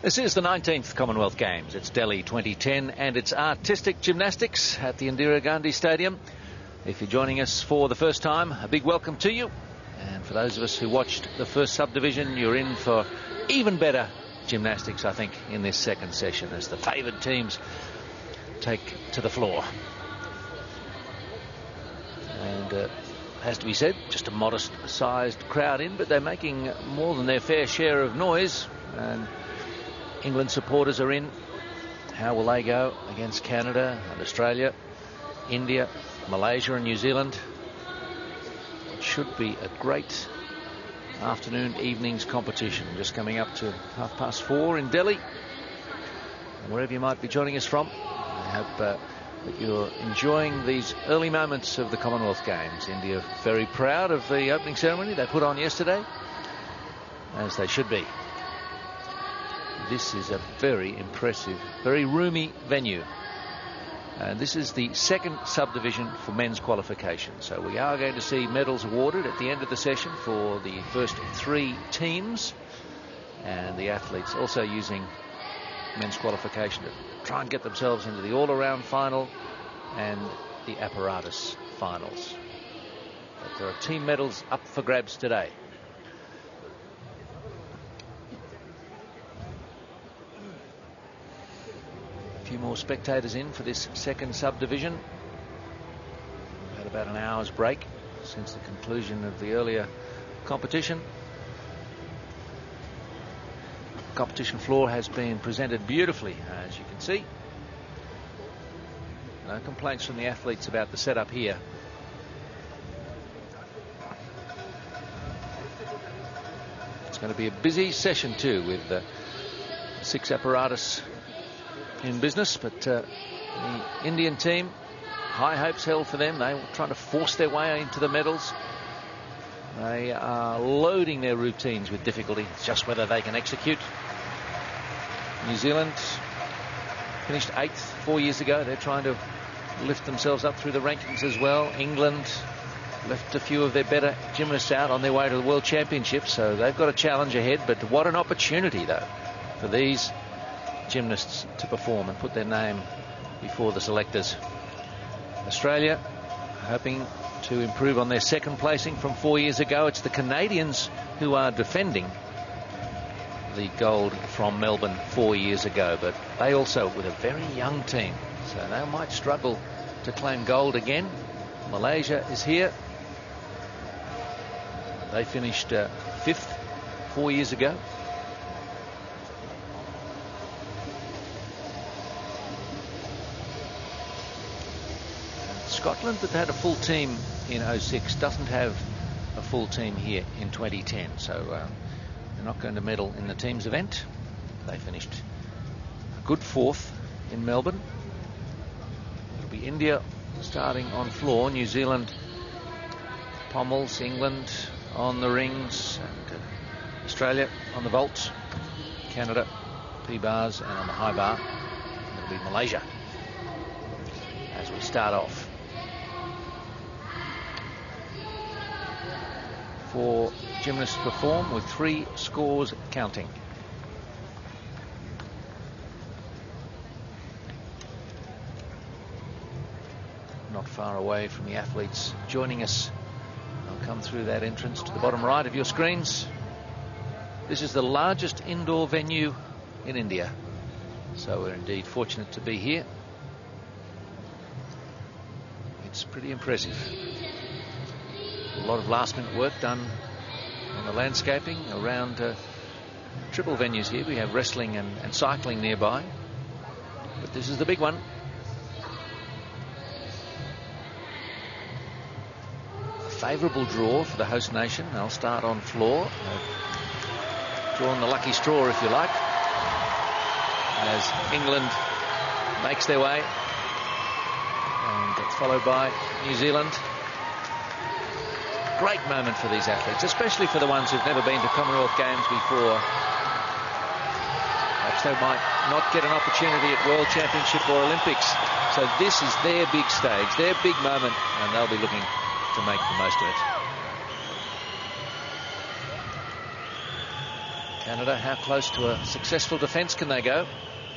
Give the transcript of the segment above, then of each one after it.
This is the 19th Commonwealth Games. It's Delhi 2010 and it's artistic gymnastics at the Indira Gandhi Stadium. If you're joining us for the first time, a big welcome to you. And for those of us who watched the first subdivision, you're in for even better gymnastics, I think, in this second session as the favoured teams take to the floor. And has to be said, just a modest-sized crowd in, but they're making more than their fair share of noise. And England supporters are in. How will they go against Canada and Australia, India, Malaysia and New Zealand? It should be a great afternoon, evening's competition. Just coming up to 4:30 in Delhi. And wherever you might be joining us from, I hope that you're enjoying these early moments of the Commonwealth Games. India very proud of the opening ceremony they put on yesterday, as they should be. This is a very impressive, very roomy venue. And this is the second subdivision for men's qualification. So we are going to see medals awarded at the end of the session for the first three teams. And the athletes also using men's qualification to try and get themselves into the all-around final and the apparatus finals. But there are team medals up for grabs today. A few more spectators in for this second subdivision. We've had about an hour's break since the conclusion of the earlier competition. The competition floor has been presented beautifully, as you can see. No complaints from the athletes about the setup here. It's going to be a busy session too, with 6 apparatus in business, but the Indian team, high hopes held for them. They were trying to force their way into the medals. They are loading their routines with difficulty. It's just whether they can execute. New Zealand finished 8th 4 years ago. They're trying to lift themselves up through the rankings as well. England left a few of their better gymnasts out on their way to the World Championships, so they've got a challenge ahead. But what an opportunity, though, for these gymnasts to perform and put their name before the selectors. Australia hoping to improve on their second placing from 4 years ago. It's the Canadians who are defending the gold from Melbourne 4 years ago, but they also with a very young team, so they might struggle to claim gold again. Malaysia is here. They finished 5th 4 years ago. Scotland, that had a full team in 06, doesn't have a full team here in 2010, so they're not going to medal in the teams event. They finished a good 4th in Melbourne. It'll be India starting on floor, New Zealand pommels, England on the rings, and Australia on the vaults, Canada P-bars, and on the high bar it'll be Malaysia as we start off. 4 gymnasts perform with 3 scores counting. Not far away from the athletes joining us. They'll come through that entrance to the bottom right of your screens. This is the largest indoor venue in India, so we're indeed fortunate to be here. It's pretty impressive. A lot of last-minute work done on the landscaping around triple venues here. We have wrestling and cycling nearby, but this is the big one. A favourable draw for the host nation. They'll start on floor. They've drawn the lucky straw, if you like, as England makes their way, and it's followed by New Zealand. Great moment for these athletes, especially for the ones who've never been to Commonwealth Games before. Perhaps they might not get an opportunity at World Championship or Olympics. So this is their big stage, their big moment, and they'll be looking to make the most of it. Canada, how close to a successful defence can they go?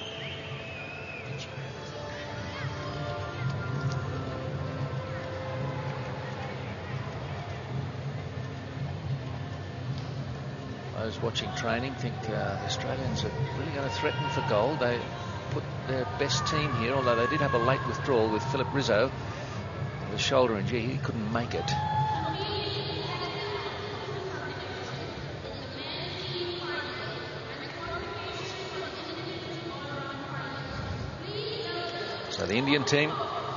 Those watching training think the Australians are really going to threaten for gold. They put their best team here, although they did have a late withdrawal with Philip Rizzo with a shoulder injury. He couldn't make it. So the Indian team.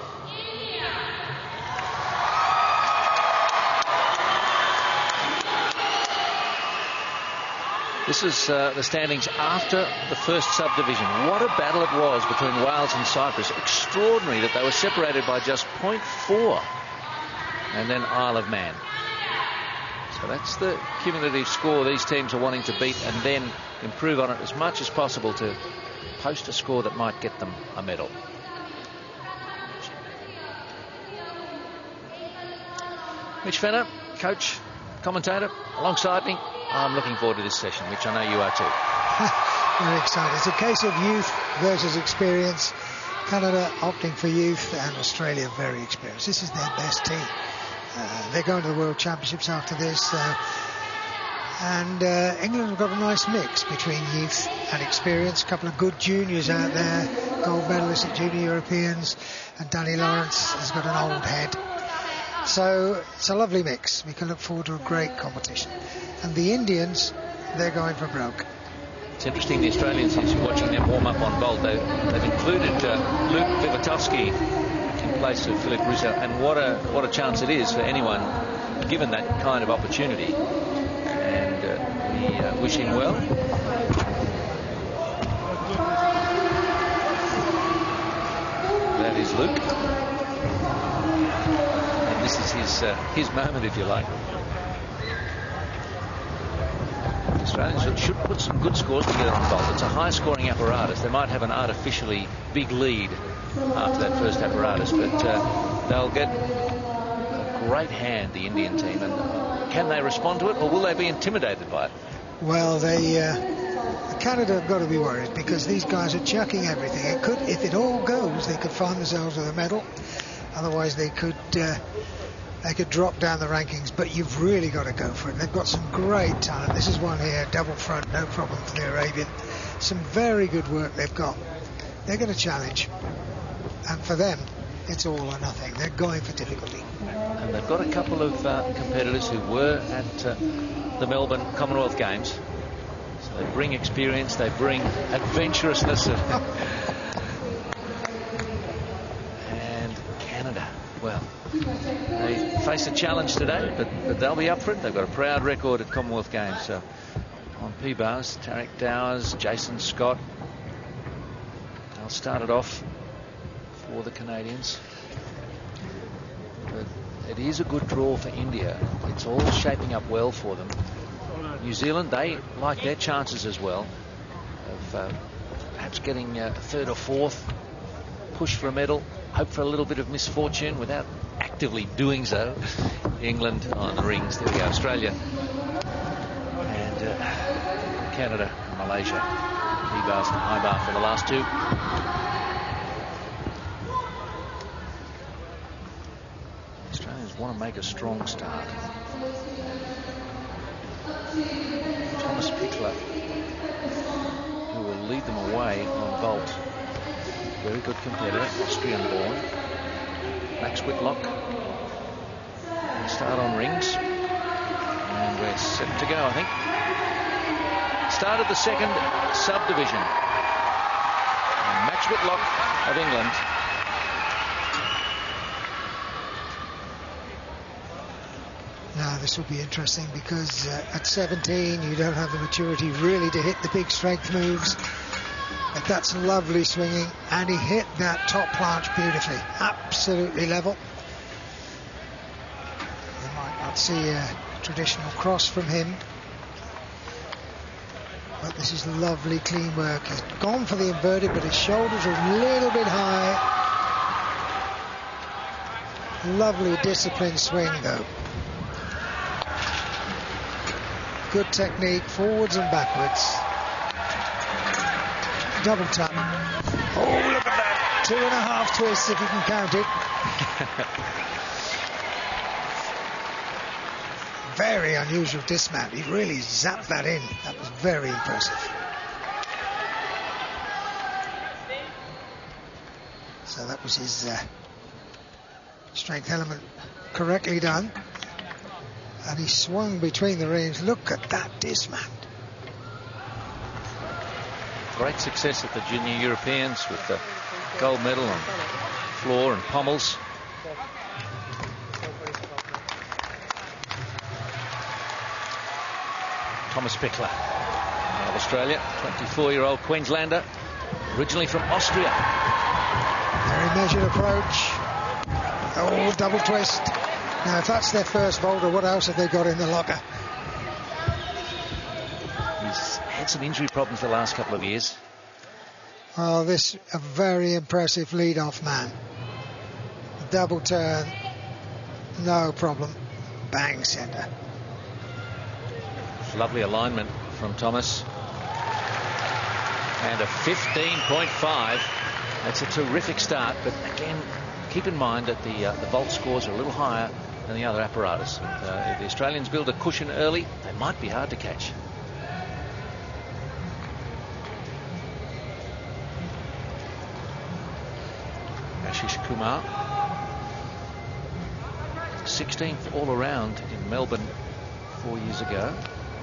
This is the standings after the first subdivision. What a battle it was between Wales and Cyprus. Extraordinary that they were separated by just 0.4. And then Isle of Man. So that's the cumulative score these teams are wanting to beat and then improve on it as much as possible to post a score that might get them a medal. Mitch Fenner, coach, commentator, alongside me. I'm looking forward to this session, which I know you are too. Very excited. It's a case of youth versus experience. Canada opting for youth and Australia very experienced. This is their best team. They're going to the World Championships after this. And England have got a nice mix between youth and experience. A couple of good juniors out there, gold medalists at Junior Europeans. And Danny Lawrence has got an old head. So it's a lovely mix. We can look forward to a great competition. And the Indians, they're going for broke. It's interesting, the Australians, since you're watching them warm up on vault, they've included Luke Wiwatowski in place of Philip Rizzo. And what a chance it is for anyone given that kind of opportunity. And we wish him well. That is Luke. This is his moment, if you like. The Australians should put some good scores together on vault. It's a high-scoring apparatus. They might have an artificially big lead after that first apparatus, but they'll get a great hand, the Indian team. And can they respond to it, or will they be intimidated by it? Well, Canada have got to be worried because these guys are chucking everything. It could, if it all goes, they could find themselves with a medal. Otherwise, they could drop down the rankings, but you've really got to go for it. They've got some great talent. This is one here, double front, no problem for the Arabian. Some very good work they've got. They're going to challenge, and for them, it's all or nothing. They're going for difficulty. And they've got a couple of competitors who were at the Melbourne Commonwealth Games. So they bring experience, they bring adventurousness. Well, they face a challenge today, but they'll be up for it. They've got a proud record at Commonwealth Games. So on P-bars, Tariq Dowers, Jason Scott. They'll start it off for the Canadians. But it is a good draw for India. It's all shaping up well for them. New Zealand, they like their chances as well of perhaps getting a third or fourth, push for a medal. Hope for a little bit of misfortune without actively doing so. England on the rings. There we go. Australia and Canada and Malaysia. P-bars and high bar for the last two. Australians want to make a strong start. Thomas Pichler, who will lead them away on vault. Very good competitor, Austrian-born. Max Whitlock. We'll start on rings. And we're set to go, I think. Started the second subdivision. And Max Whitlock of England. Now, this will be interesting because at 17, you don't have the maturity really to hit the big strength moves. But that's lovely swinging, and he hit that top planche beautifully, absolutely level. You might not see a traditional cross from him, but this is lovely clean work. He's gone for the inverted, but his shoulders are a little bit high. Lovely disciplined swing though. good technique, forwards and backwards. Double tap. Oh, look at that. 2.5 twists, if you can count it. Very unusual dismount. He really zapped that in. That was very impressive. So that was his strength element correctly done. And he swung between the rings. Look at that dismount. Great success at the Junior Europeans with the gold medal on floor and pommels. Thomas Pichler of Australia, 24-year-old Queenslander, originally from Austria. Very measured approach. Oh, double twist. Now, if that's their first boulder, what else have they got in the locker? He's had some injury problems the last couple of years. Oh, this a very impressive lead-off man. Double turn, no problem. Bang, centre. Lovely alignment from Thomas. And a 15.5. That's a terrific start, but again, keep in mind that the vault scores are a little higher than the other apparatus. If the Australians build a cushion early, they might be hard to catch. Ashish Kumar, 16th all around in Melbourne 4 years ago.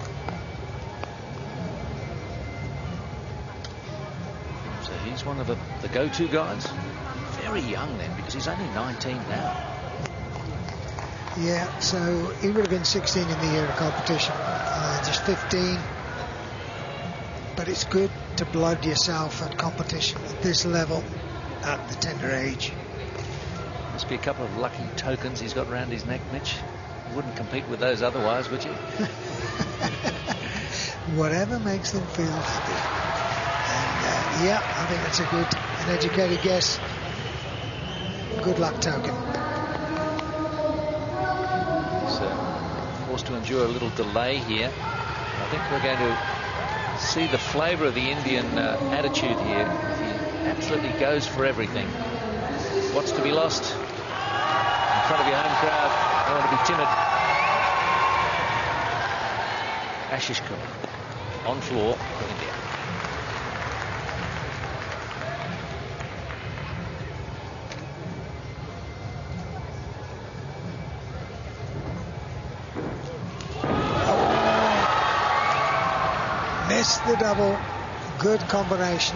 So he's one of the go-to guys. Very young then, because he's only 19 now. Yeah, so he would have been 16 in the year of competition, just 15. But it's good to blood yourself at competition at this level, at the tender age. Must be a couple of lucky tokens he's got around his neck, Mitch. You wouldn't compete with those otherwise, would you? Whatever makes them feel happy. And yeah, I think that's an educated guess. Good luck token. So forced to endure a little delay here. I think we're going to see the flavour of the Indian attitude here. He absolutely goes for everything. What's to be lost? In front of your home crowd, I want to be timid. Ashish Kumar on floor for India. Missed the double. Good combination.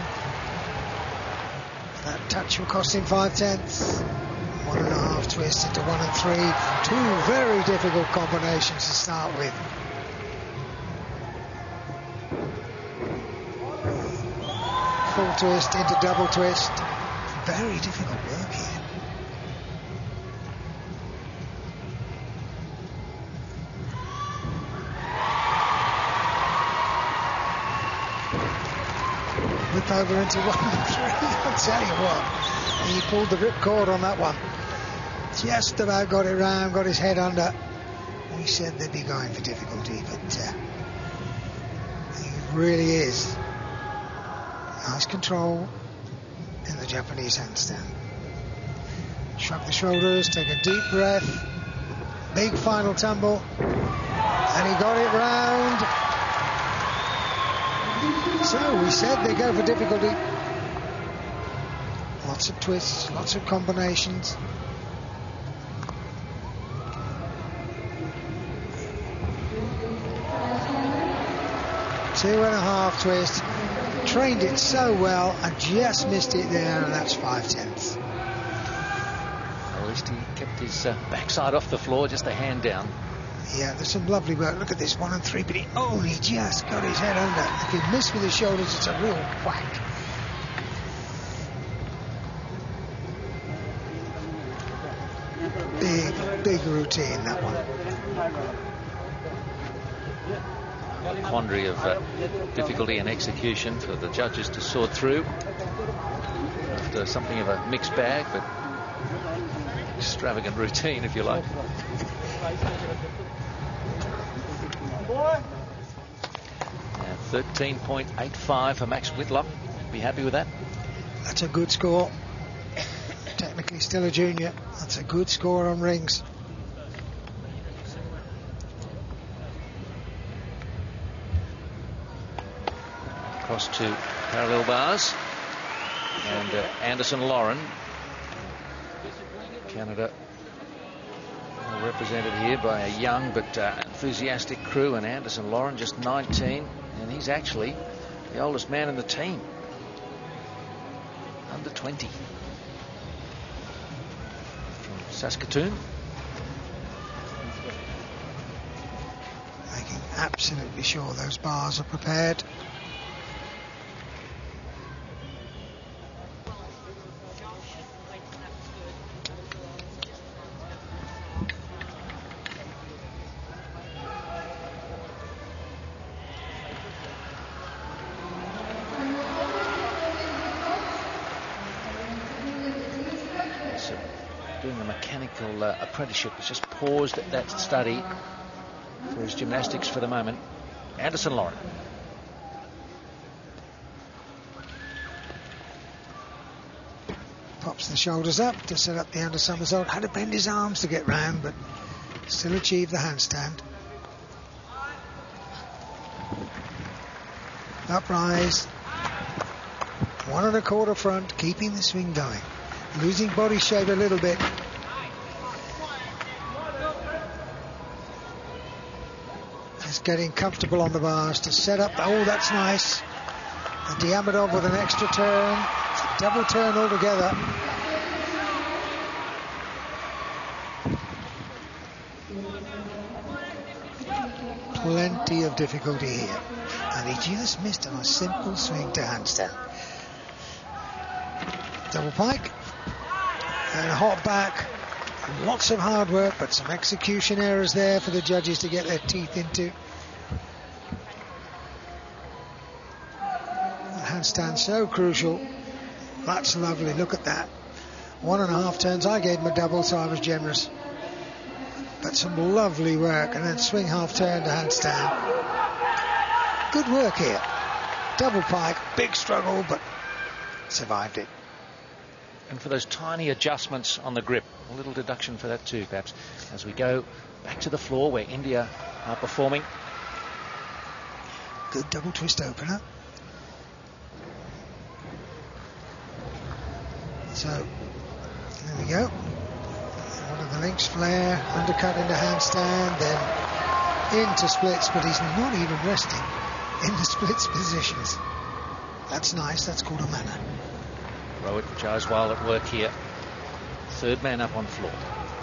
That touch will cost him 5/10. 1.5 twist into 1 and 3. Two very difficult combinations to start with. Full twist into double twist. Very difficult work here. Whip over into 1 and 3. I'll tell you what, he pulled the ripcord on that one. Just about got it round, got his head under. We said they'd be going for difficulty, but he really is. Nice control in the Japanese handstand. Shrug the shoulders, take a deep breath. Big final tumble. And he got it round. So we said they go for difficulty. Lots of twists, lots of combinations. Two and a half twist. Trained it so well and just missed it there, and that's 5/10. At least he kept his backside off the floor, just a hand down. Yeah, there's some lovely work. Look at this 1 and 3, but he only just got his head under. If he missed with his shoulders, it's a real whack. Big routine, that one. Quandary of difficulty and execution for the judges to sort through after something of a mixed bag, but extravagant routine, if you like. 13.85 for Max Whitlock. Be happy with that. That's a good score. Technically still a junior. That's a good score on rings. Across to parallel bars. And Anderson Loran. Canada represented here by a young but enthusiastic crew, and Anderson Loran just 19, and he's actually the oldest man in the team, under 20, from Saskatoon. Making absolutely sure those bars are prepared. Apprenticeship has just paused that study for his gymnastics for the moment. Anderson Loran. Pops the shoulders up to set up the under somersault. Had to bend his arms to get round, but still achieved the handstand. Uprise. 1 1/4 front, keeping the swing going. Losing body shape a little bit. Getting comfortable on the bars to set up. Oh, that's nice. And Diamondov with an extra turn. It's a double turn altogether. Plenty of difficulty here. And he just missed on a simple swing to handstand. Double pike. And a hot back. Lots of hard work, but some execution errors there for the judges to get their teeth into. Handstand so crucial. That's lovely. Look at that. 1.5 turns. I gave him a double, so I was generous. But some lovely work, and then swing half turn to handstand. Good work here. Double pike, big struggle, but survived it. And for those tiny adjustments on the grip, a little deduction for that too, perhaps, as we go back to the floor where India are performing. Good double twist opener. So, there we go. One of the links, flare, undercut into handstand, then into splits, but he's not even resting in the splits positions. That's nice, that's called a manner. Rohit Jaiswal at work here. Third man up on floor.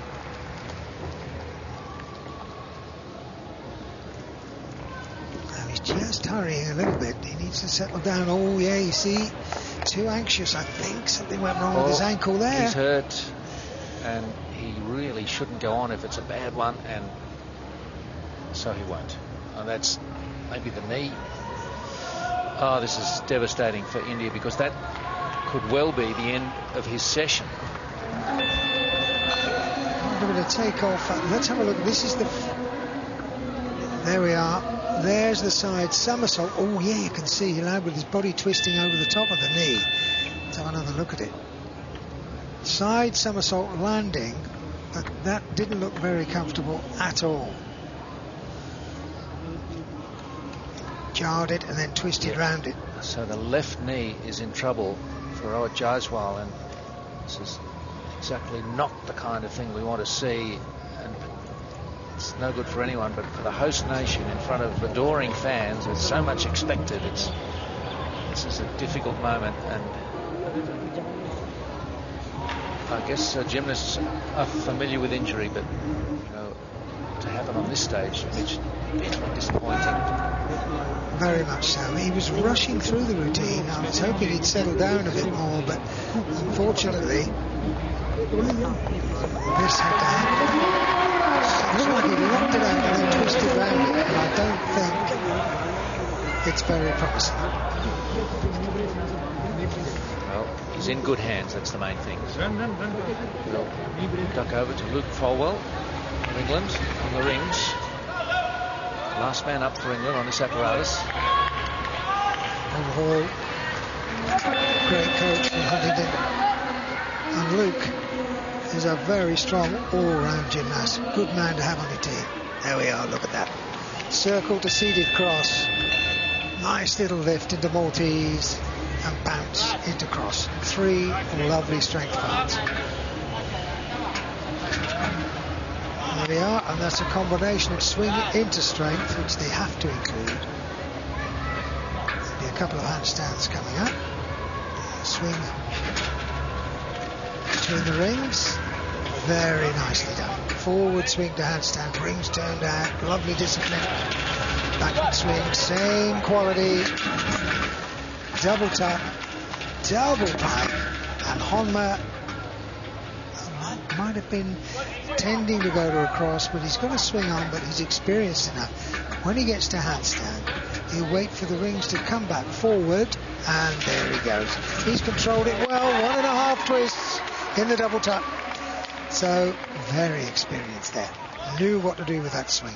Now he's just hurrying a little bit. He needs to settle down. Oh, yeah, you see, too anxious, I think. Something went wrong with his ankle there. He's hurt, and he really shouldn't go on if it's a bad one, and so he won't. And that's maybe the knee. Oh, this is devastating for India, because that could well be the end of his session. A bit of takeoff. Let's have a look. This is the... There we are. There's the side somersault. Oh, yeah, you can see he landed with his body twisting over the top of the knee. Let's have another look at it. Side somersault landing, but that didn't look very comfortable at all. Jarred it and then twisted round it. So the left knee is in trouble for Rohit Jaiswal, and this is exactly not the kind of thing we want to see, and it's no good for anyone, but for the host nation in front of adoring fans with so much expected, this is a difficult moment, and I guess gymnasts are familiar with injury, but you know, to happen on this stage, it's bitterly disappointing. Very much so. He was rushing through the routine. I was hoping he'd settle down a bit more, but unfortunately, this had to happen. It looked like he locked it out and then twisted around it, and I don't think it's very promising. Well, he's in good hands, that's the main thing. We'll duck over to Luke Folwell of England on the rings. Last man up for England on this apparatus. overhaul. Great coach from Huntingdon. And Luke is a very strong all-round gymnast. Good man to have on your team. There we are, look at that. Circle to seated cross. Nice little lift into Maltese and bounce into cross. 3 lovely strength parts. There we are, and that's a combination of swing into strength, which they have to include. There'll be a couple of handstands coming up. Swing between the rings. Very nicely done. Forward swing to handstand, rings turned out, lovely discipline. Backward swing, same quality. Double tap, double pipe, and Honma might have been tending to go to a cross, but he's got to swing on, but he's experienced enough. When he gets to handstand, he'll wait for the rings to come back forward, and there he goes. He's controlled it well, 1.5 twists in the double tap. So, very experienced there. Knew what to do with that swing.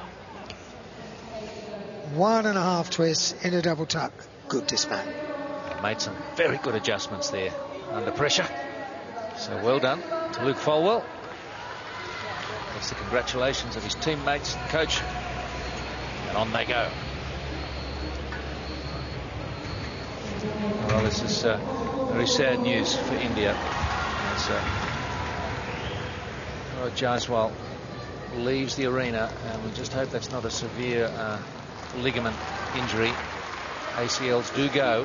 1.5 twists in a double tap. Good dismount. Made some very good adjustments there under pressure. So well done to Luke Folwell. Gets the congratulations of his teammates and coach. And on they go. Well, this is very sad news for India. As Rohit Jaiswal leaves the arena, and we just hope that's not a severe ligament injury. ACLs do go.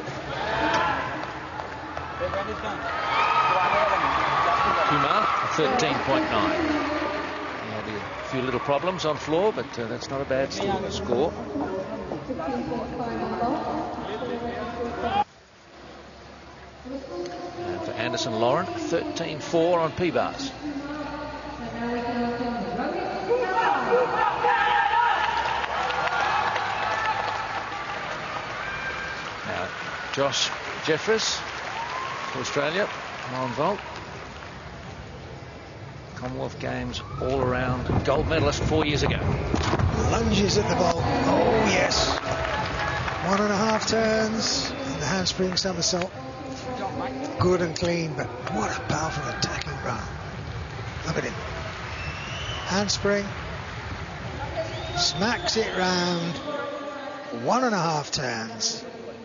Kumar, 13.9. He had a few little problems on floor, but that's not a bad score. And for Anderson Loran, 13.4 on P-bars. Now, Josh Jefferis for Australia, Mond. Commonwealth Games all-around gold medalist 4 years ago. Lunges at the ball. Oh, yes. 1.5 turns. And the handspring somersault. Good and clean, but what a powerful attacking run. Look at him. Handspring. Smacks it round. 1.5 turns.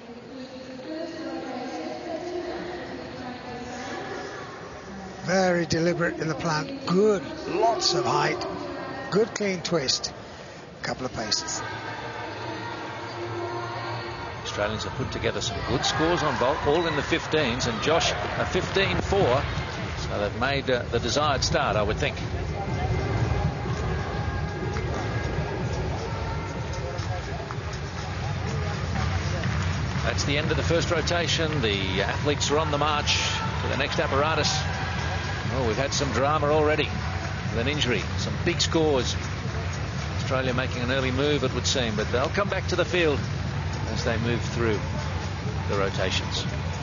Very deliberate in the plant. Good. Lots of height. Good clean twist. Couple of paces. Australians have put together some good scores on vault, all in the 15s, and Josh a 15.4, so they've made the desired start, I would think. That's the end of the first rotation. The athletes are on the march to the next apparatus. Oh, we've had some drama already with an injury, some big scores. Australia making an early move, it would seem, but they'll come back to the field as they move through the rotations.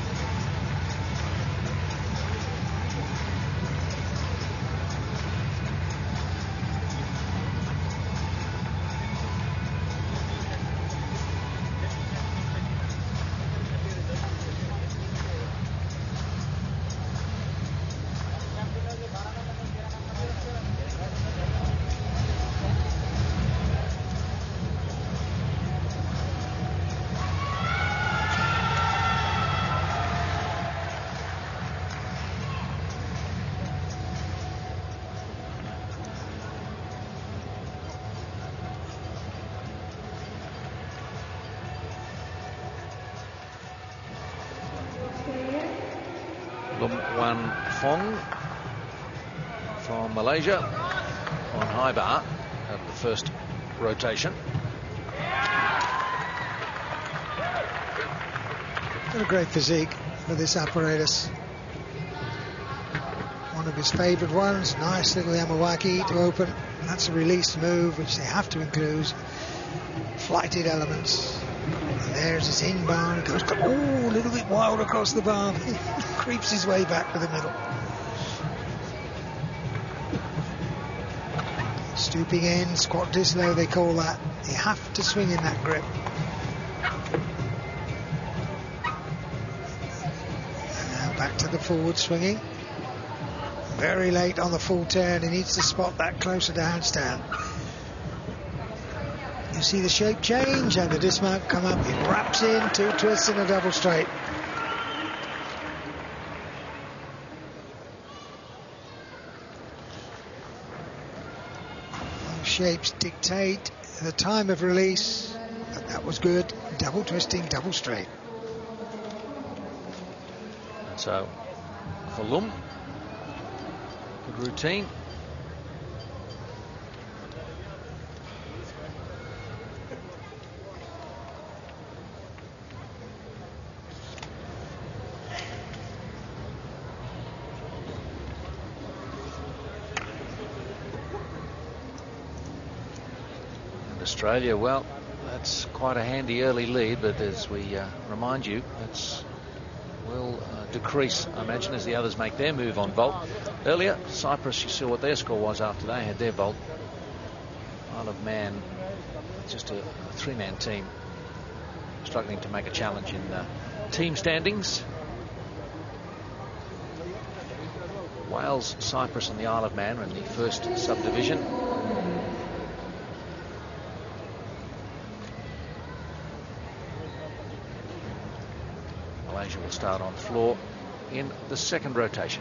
Wan Foong from Malaysia on high bar at the first rotation. Got a great physique for this apparatus. One of his favoured ones. Nice little Yamawaki to open. That's a release move which they have to include. Flighted elements. And there's his inbound. Goes a little bit wild across the bar. Creeps his way back to the middle. Stooping in, squat dislow they call that. You have to swing in that grip. Back to the forward swinging. Very late on the full turn. He needs to spot that closer to handstand. You see the shape change and the dismount come up. He wraps in, 2 twists and a double straight. Those shapes dictate the time of release, but that was good. Double twisting, double straight. So, for Lum, good routine. And Australia, well, that's quite a handy early lead, but as we remind you, that's will decrease, I imagine, as the others make their move on vault. Earlier, Cyprus, you saw what their score was after they had their vault. Isle of Man, just a 3-man team, struggling to make a challenge in team standings. Wales, Cyprus and the Isle of Man are in the first subdivision. Malaysia will start on floor in the second rotation.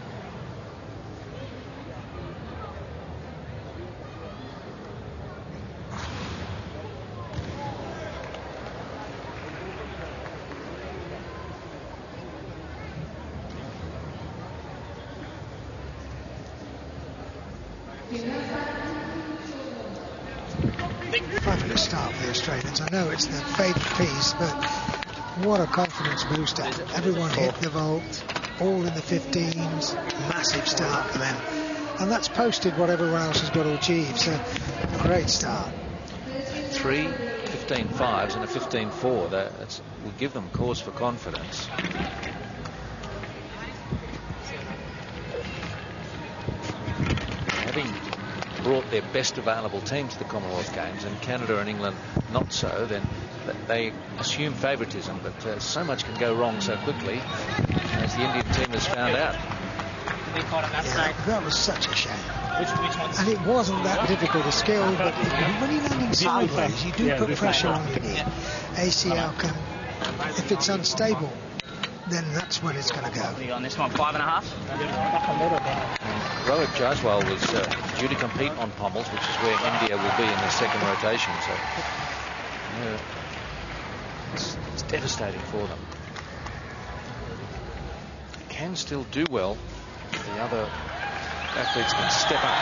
Fabulous start for the Australians. I know it's their favourite piece, but what a confidence booster. Everyone hit the vault, all in the 15s. Massive start for them. And that's posted what everyone else has got to achieve. So, great start. 3 15.5s and a 15.4. That will give them cause for confidence. Having brought their best available team to the Commonwealth Games, and Canada and England not so, then they assume favouritism, but so much can go wrong so quickly, as the Indian team has found out. Yeah, that was such a shame. And it wasn't that difficult a skill, but when you're landing sideways, you do put pressure on your knee. ACL can, if it's unstable, then that's when it's going to go. On this one, 5.5. Rohit Jaiswal was due to compete on pommels, which is where India will be in the second rotation. So yeah, it's devastating for them. They can still do well. The other athletes can step up.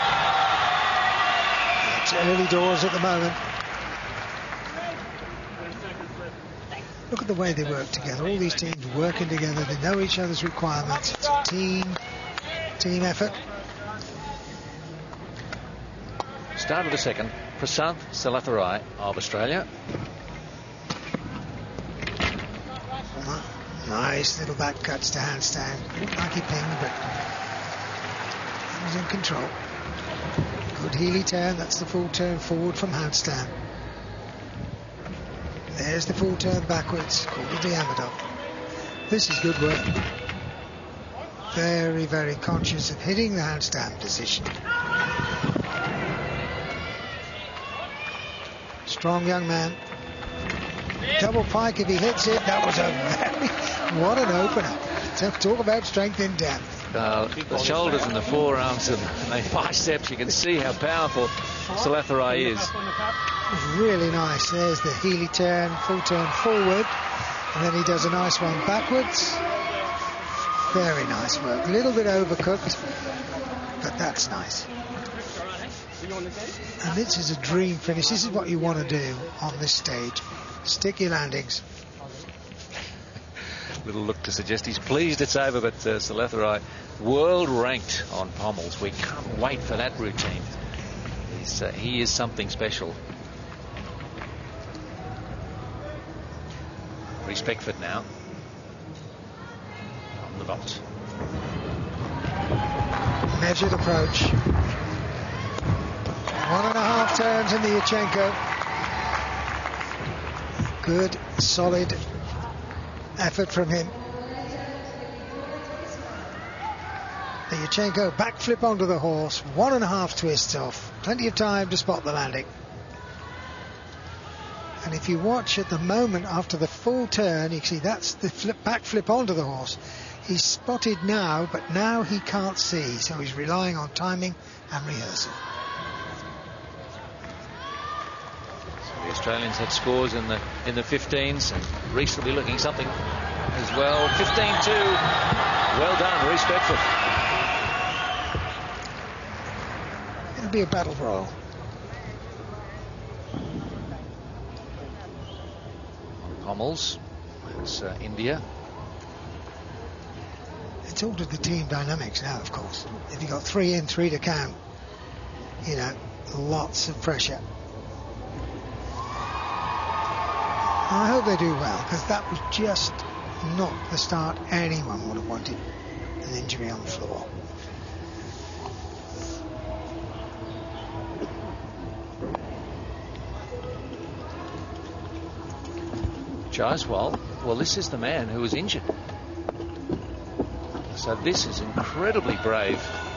It's early doors at the moment. Look at the way they work together. All these teams working together. They know each other's requirements. It's a team effort. Start of the second. Prashanth Sellathurai of Australia. Nice little back cuts to handstand. Looked like he pinged, but he was in control. Good heely turn. That's the full turn forward from handstand. There's the full turn backwards. Called it the Amador. This is good work. Very, very conscious of hitting the handstand position. Strong young man. Double pike if he hits it. That was a very... What an opener. Talk about strength in depth. The shoulders and the forearms and the biceps, you can see how powerful Sellathurai is. Really nice. There's the heely turn, full turn forward, and then he does a nice one backwards. Very nice work. A little bit overcooked, but that's nice. And this is a dream finish. This is what you want to do on this stage. Sticky landings. Little look to suggest he's pleased it's over, but Sellathurai, world ranked on pommels. We can't wait for that routine. He is something special. Reiss Beckford now on the vault. Measured approach. 1.5 turns in the Yurchenko. Good, solid effort from him. the Yurchenko backflip onto the horse, 1.5 twists off, plenty of time to spot the landing. And if you watch at the moment after the full turn, you can see that's the backflip onto the horse. He's spotted now, but now he can't see, so he's relying on timing and rehearsal. So the Australians had scores in the 15s, and Reiss will be looking something as well. 15-2. Well done, Reiss Beckford. It'll be a battle royal. Hummels, that's India. It's altered the team dynamics now, of course. If you've got 3 in, 3 to count, you know, lots of pressure. I hope they do well, because that was just not the start anyone would have wanted. An injury on the floor. Jaiswal, well, this is the man who was injured. So this is incredibly brave.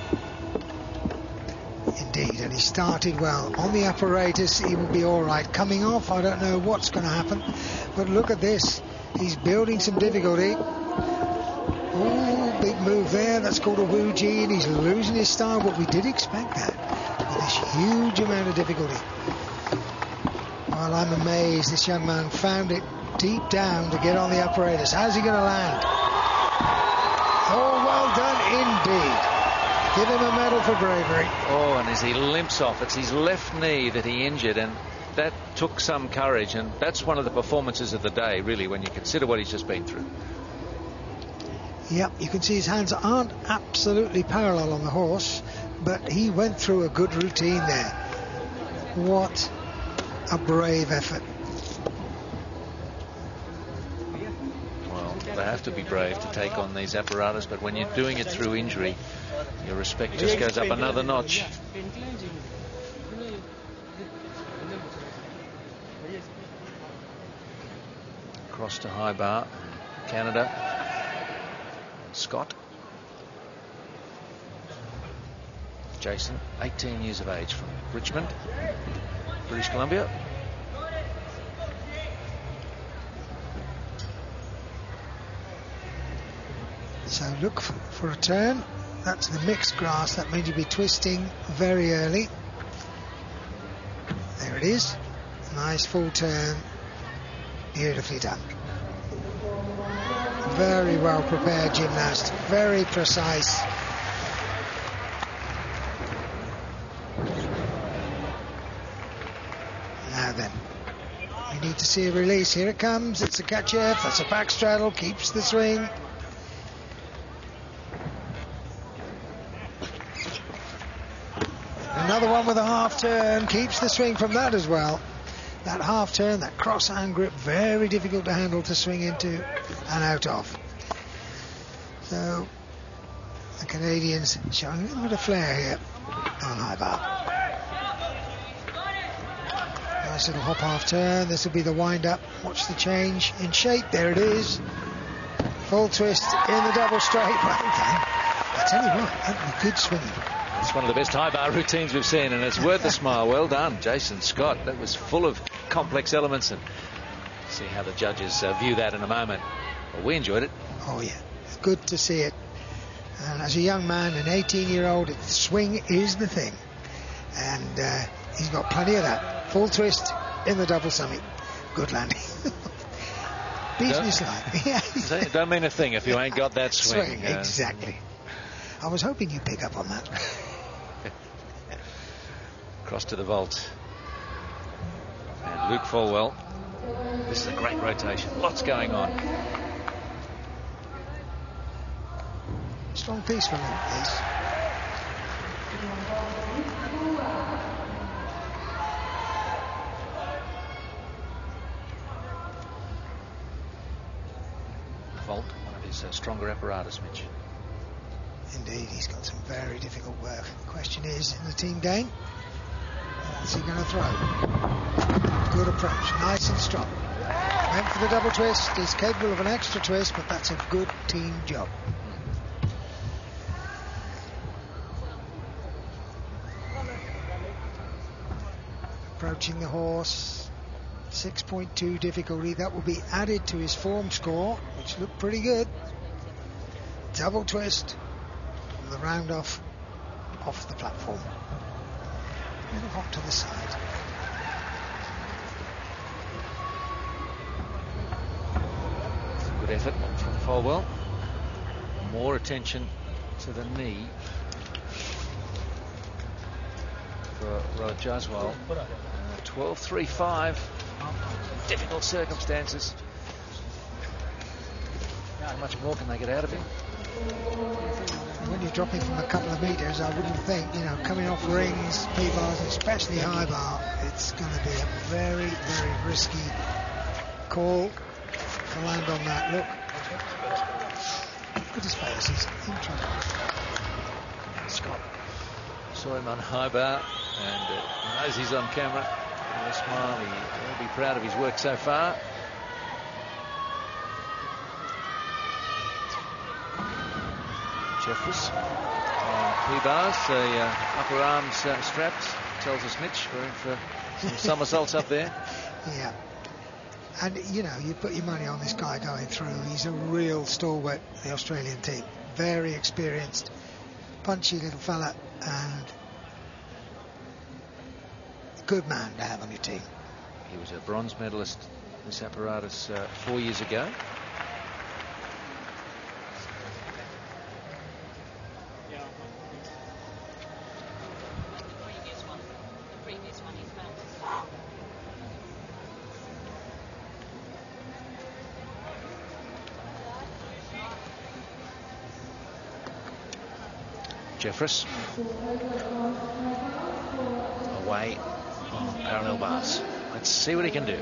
Indeed, and he started well. On the apparatus, he will be all right. Coming off, I don't know what's going to happen. But look at this. He's building some difficulty. Ooh, big move there. That's called a Wu Ji, and he's losing his style. But we did expect that with this huge amount of difficulty. Well, I'm amazed this young man found it deep down to get on the apparatus. How's he going to land? Oh, well done indeed. Give him a medal for bravery. Oh, and as he limps off, it's his left knee that he injured, and that took some courage, and that's one of the performances of the day, really, when you consider what he's just been through. Yep, you can see his hands aren't absolutely parallel on the horse, but he went through a good routine there. What a brave effort. They have to be brave to take on these apparatus, but when you're doing it through injury, your respect just goes up another notch. Across to high bar, Canada. Scott. Jason, 18 years of age, from Richmond, British Columbia. So look for a turn. That's the mixed grass. That means you'll be twisting very early. There it is. Nice full turn. Beautifully done. Very well prepared gymnast. Very precise. Now then, we need to see a release. Here it comes. It's a Kachev. That's a back straddle. Keeps the swing. Another one with a half turn, keeps the swing from that as well. That half turn, that cross hand grip, very difficult to handle to swing into and out of. So the Canadians showing a little bit of flair here on high bar. Nice little hop half turn. This will be the wind up. Watch the change in shape. There it is. Full twist in the double straight. I tell you what, that was good swinging. It's one of the best high bar routines we've seen, and it's worth a smile. Well done, Jason Scott. That was full of complex elements, and see how the judges view that in a moment. Well, we enjoyed it. Oh yeah, it's good to see it. And as a young man, an 18-year-old, swing is the thing, and he's got plenty of that. Full twist in the double summit. Good landing. Business-like. Yeah. Don't mean a thing if you ain't got that swing. Exactly. I was hoping you'd pick up on that. Across to the vault. And Luke Folwell. This is a great rotation. Lots going on. Strong piece from him, please. Vault, one of his stronger apparatus, Mitch. Indeed, he's got some very difficult work. The question is, in the team game, what's he going to throw? Good approach, nice and strong. Went for the double twist. He's capable of an extra twist, but that's a good team job. approaching the horse. 6.2 difficulty. That will be added to his form score, which looked pretty good. Double twist. The round off the platform. A little hot to the side. Good effort from Folwell. More attention to the knee for Rohit Jaiswal. 12.35. Difficult circumstances. How much more can they get out of him? When you're dropping from a couple of metres, I wouldn't think, coming off rings, P-bars, especially high bar, it's going to be a very, very risky call to land on that. Look at his face, he's in trouble. Scott saw him on high bar and knows he's on camera. He'll smile, he'll be proud of his work so far. Jefferis. P-bars, the upper arms straps, tells us Mitch. We're in for some somersaults up there. Yeah. And, you put your money on this guy going through. He's a real stalwart, the Australian team. Very experienced, punchy little fella, and a good man to have on your team. He was a bronze medalist in this apparatus 4 years ago. Jefferis away on parallel bars. Let's see what he can do.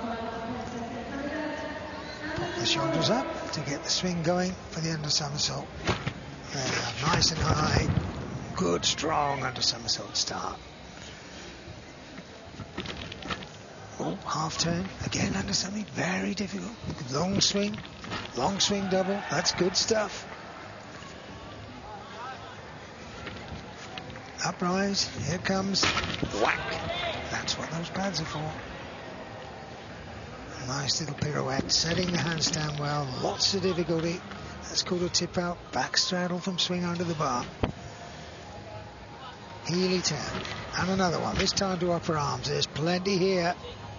Pop the shoulders up to get the swing going for the under somersault. Nice and high. Good, strong under somersault start. Oh, half turn. Again under something very difficult. Long swing double. That's good stuff. Uprise, here comes whack. That's what those pads are for. Nice little pirouette, setting the handstand well, lots of difficulty. That's called a tip out, back straddle from swing under the bar. Heely turn, and another one, this time to upper arms. There's plenty here.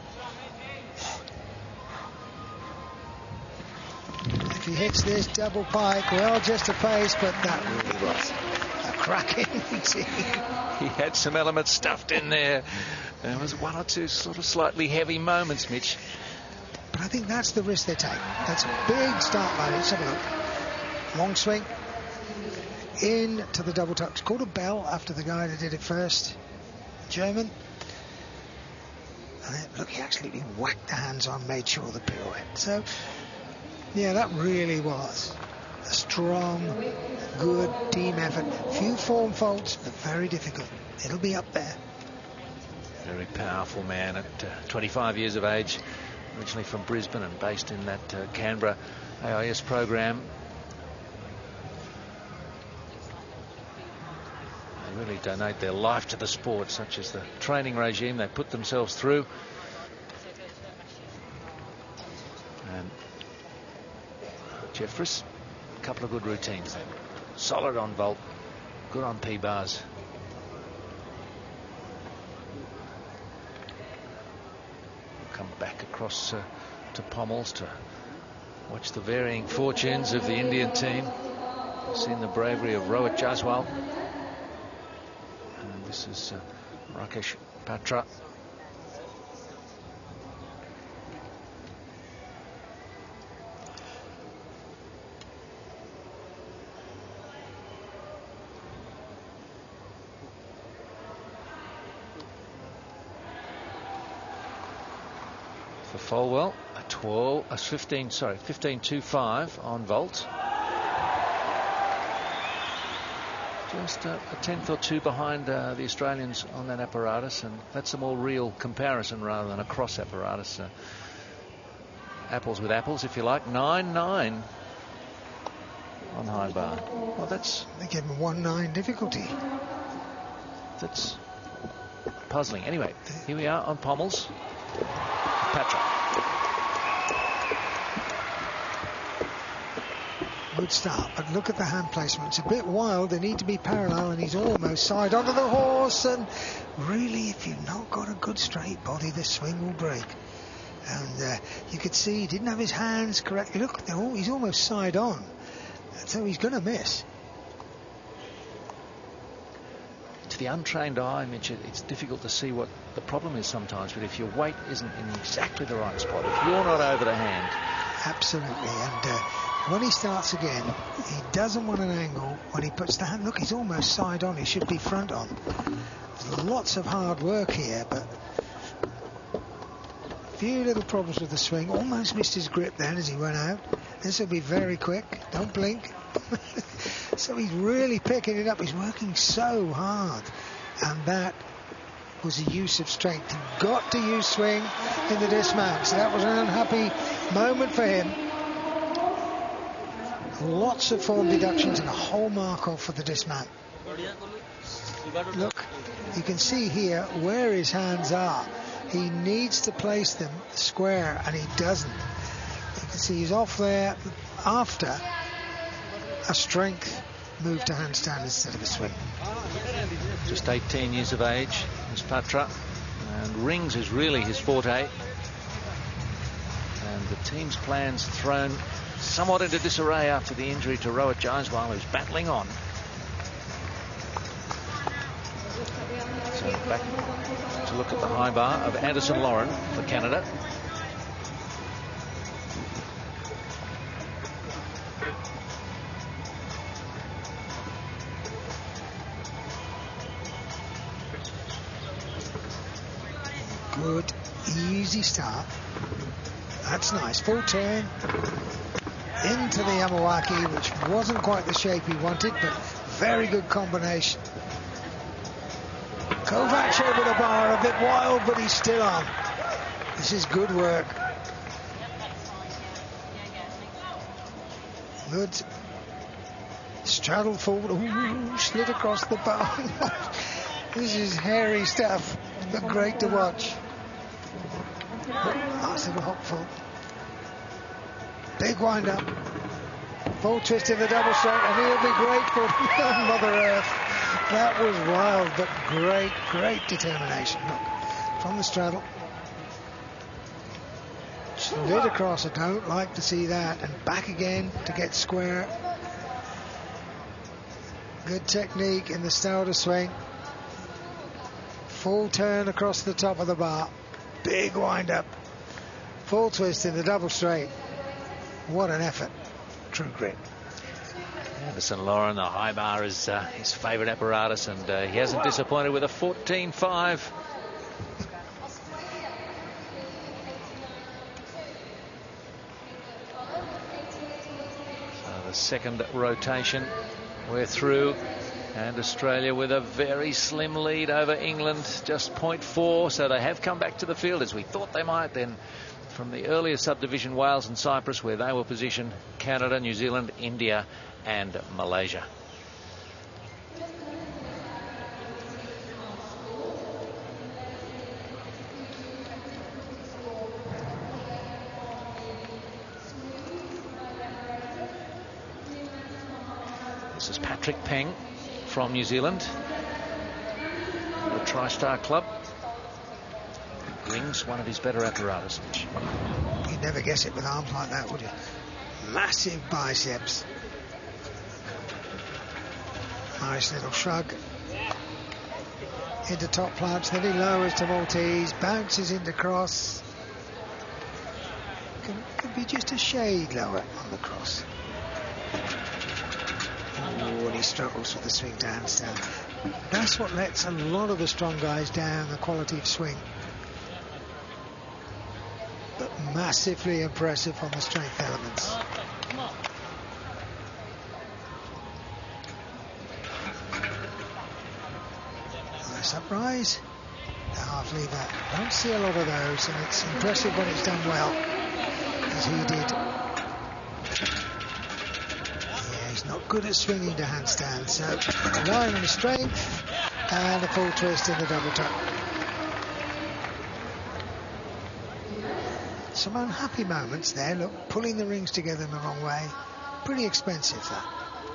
If he hits this double pike, well, just a pace, but that really was cracking. He had some elements stuffed in there. There was one or two sort of slightly heavy moments, Mitch. But I think that's the risk they take. That's a big start line. Let's have a look. Long swing. In to the double tuck. It's called a bell after the guy that did it first. German. And then, look, he absolutely whacked the hands on, made sure the pirouette. So, yeah, that really was a strong, good team effort. Few form faults, but very difficult. It'll be up there. Very powerful man at 25 years of age, originally from Brisbane and based in that Canberra AIS program. They really donate their life to the sport, such as the training regime they put themselves through. And Jefferis, a couple of good routines then. Solid on vault, good on P-bars. Come back across to Pommels to watch the varying fortunes of the Indian team. Seen the bravery of Rohit Jaiswal. And this is Rakesh Patra. Folwell, a 15.25 on vault. Just a tenth or two behind the Australians on that apparatus, and that's a more real comparison rather than a cross apparatus. Apples with apples, if you like. 9.9 on high bar. Well, that's... They gave him 1.9 difficulty. That's puzzling. Anyway, here we are on pommels. Patra. Good start, but look at the hand placement. It's a bit wild. They need to be parallel, and he's almost side onto the horse. And really, if you've not got a good straight body, the swing will break. And you could see he didn't have his hands correctly. Look, he's almost side on. So he's going to miss. To the untrained eye, Mitch, it's difficult to see what the problem is sometimes. But if your weight isn't in exactly the right spot, if you're not over the hand. Absolutely. And when he starts again, he doesn't want an angle. When he puts the hand, look, he's almost side on. He should be front on. There's lots of hard work here, but a few little problems with the swing. Almost missed his grip then as he went out. This will be very quick. Don't blink. So he's really picking it up. He's working so hard. And that was a use of strength. He got to use swing in the dismount. So that was an unhappy moment for him. Lots of form deductions and a whole mark off for the dismount. Look, you can see here where his hands are. He needs to place them square, and he doesn't. You can see he's off there after a strength move to handstand instead of a swing. Just 18 years of age is Patra, and rings is really his forte. And the team's plans thrown somewhat into disarray after the injury to Rohit Jaiswal, who's battling on. So back to look at the high bar of Anderson Loran for Canada. Good, easy start. That's nice. Full turn into the Yamawaki, which wasn't quite the shape he wanted, but very good combination. Kovac over the bar, a bit wild, but he's still on. This is good work. Good. Straddled forward. Ooh, slid across the bar. This is hairy stuff, but great to watch. Nice little hopful. Big wind up. Full twist in the double stroke, and he'll be grateful on Mother Earth. That was wild, but great, great determination. Look, from the straddle. Slid across. I don't like to see that. And back again to get square. Good technique in the start of swing. Full turn across the top of the bar. Big wind up. Full twist in the double straight. What an effort. True grit. Anderson Loran, the high bar is his favourite apparatus, and he hasn't disappointed with a 14.5. So the second rotation, we're through, and Australia with a very slim lead over England, just 0.4. So they have come back to the field as we thought they might then. From the earlier subdivision, Wales and Cyprus, where they were positioned, Canada, New Zealand, India and Malaysia. This is Patrick Peng from New Zealand, the TriStar Club. Rings one of his better apparatus. You'd never guess it with arms like that, would you? Massive biceps. Nice little shrug. Into top planche, then he lowers to Maltese, bounces into cross. Could be just a shade lower on the cross. Oh, and he struggles with the swing to handstand. That's what lets a lot of the strong guys down, the quality of swing. But massively impressive on the strength elements. Nice uprise. The half lever. Don't see a lot of those, and it's impressive when it's done well, as he did. Yeah, he's not good at swinging to handstand, so relying on his strength and a full twist in the double tuck. some unhappy moments there. Look, pulling the rings together in the wrong way. Pretty expensive, that.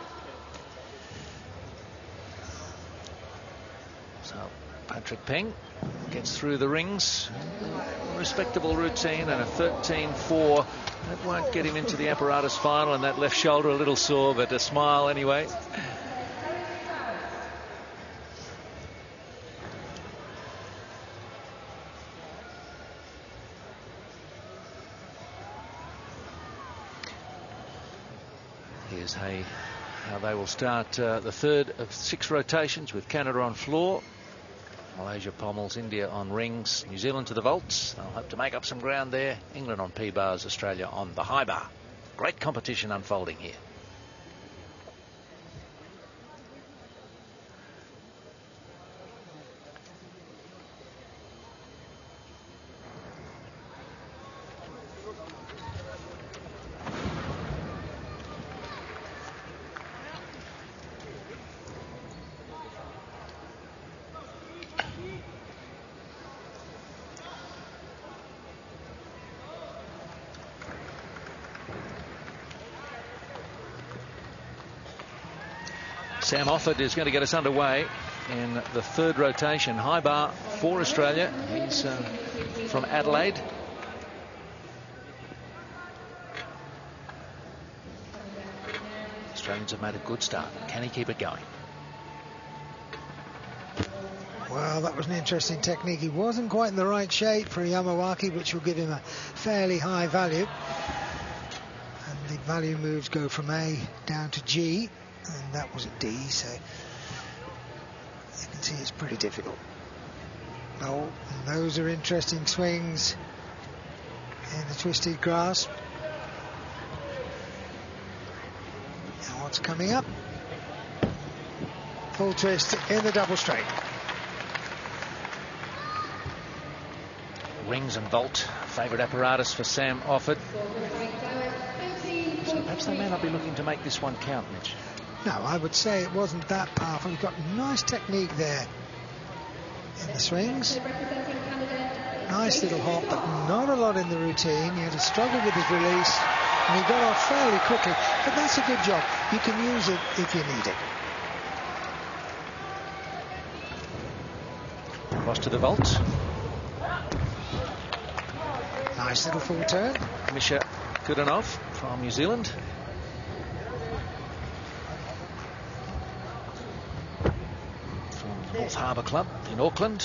So Patrick Peng gets through the rings. Respectable routine and a 13-4. That won't get him into the apparatus final, and that left shoulder a little sore, but a smile anyway. Here's how they will start the third of 6 rotations with Canada on floor. Malaysia pommels India on rings. New Zealand to the vaults. They'll hope to make up some ground there. England on P-bars. Australia on the high bar. Great competition unfolding here. Sam Offord is going to get us underway in the third rotation. High bar for Australia. He's from Adelaide. Australians have made a good start. Can he keep it going? Well, that was an interesting technique. He wasn't quite in the right shape for Yamawaki, which will give him a fairly high value. And the value moves go from A down to G. And that was a D, so you can see it's pretty difficult. Oh, and those are interesting swings in the twisted grasp. And what's coming up? Full twist in the double straight. Rings and vault, favourite apparatus for Sam Offord. So perhaps they may not be looking to make this one count, Mitch. No, I would say it wasn't that powerful. He's got nice technique there in the swings. Nice little hop, but not a lot in the routine. He had to struggle with his release, and he got off fairly quickly. But that's a good job. You can use it if you need it. Across to the vault. Nice little full turn. Misha Kudanov from New Zealand. North Harbour Club in Auckland.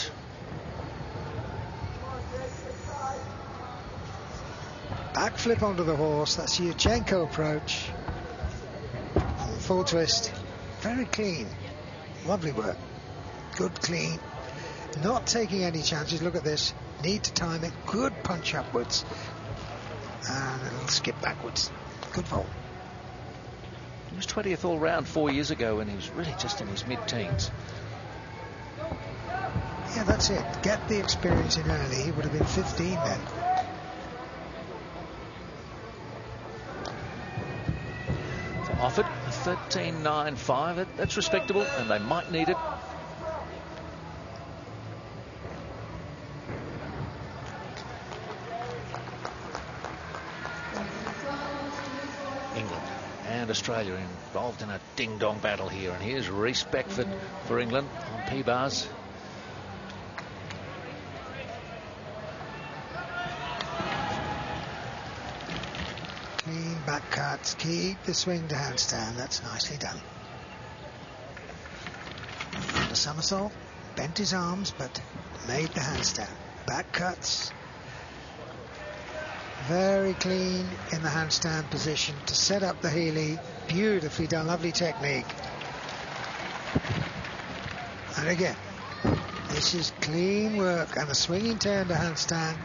Backflip onto the horse. That's Yurchenko approach. Full twist. Very clean. Lovely work. Good clean. Not taking any chances. Look at this. Need to time it. Good punch upwards. And a little skip backwards. Good vault. He was 20th all round 4 years ago, and he was really just in his mid-teens. Yeah, that's it. Get the experience in early. He would have been 15 then. So Offord 13.95. That's respectable, and they might need it. England and Australia involved in a ding-dong battle here, and here's Reiss Beckford for England on P-bars. Back cuts, keep the swing to handstand. That's nicely done. And a somersault, bent his arms, but made the handstand. Back cuts. Very clean in the handstand position to set up the Healy. Beautifully done, lovely technique. And again, this is clean work and a swinging turn to handstand.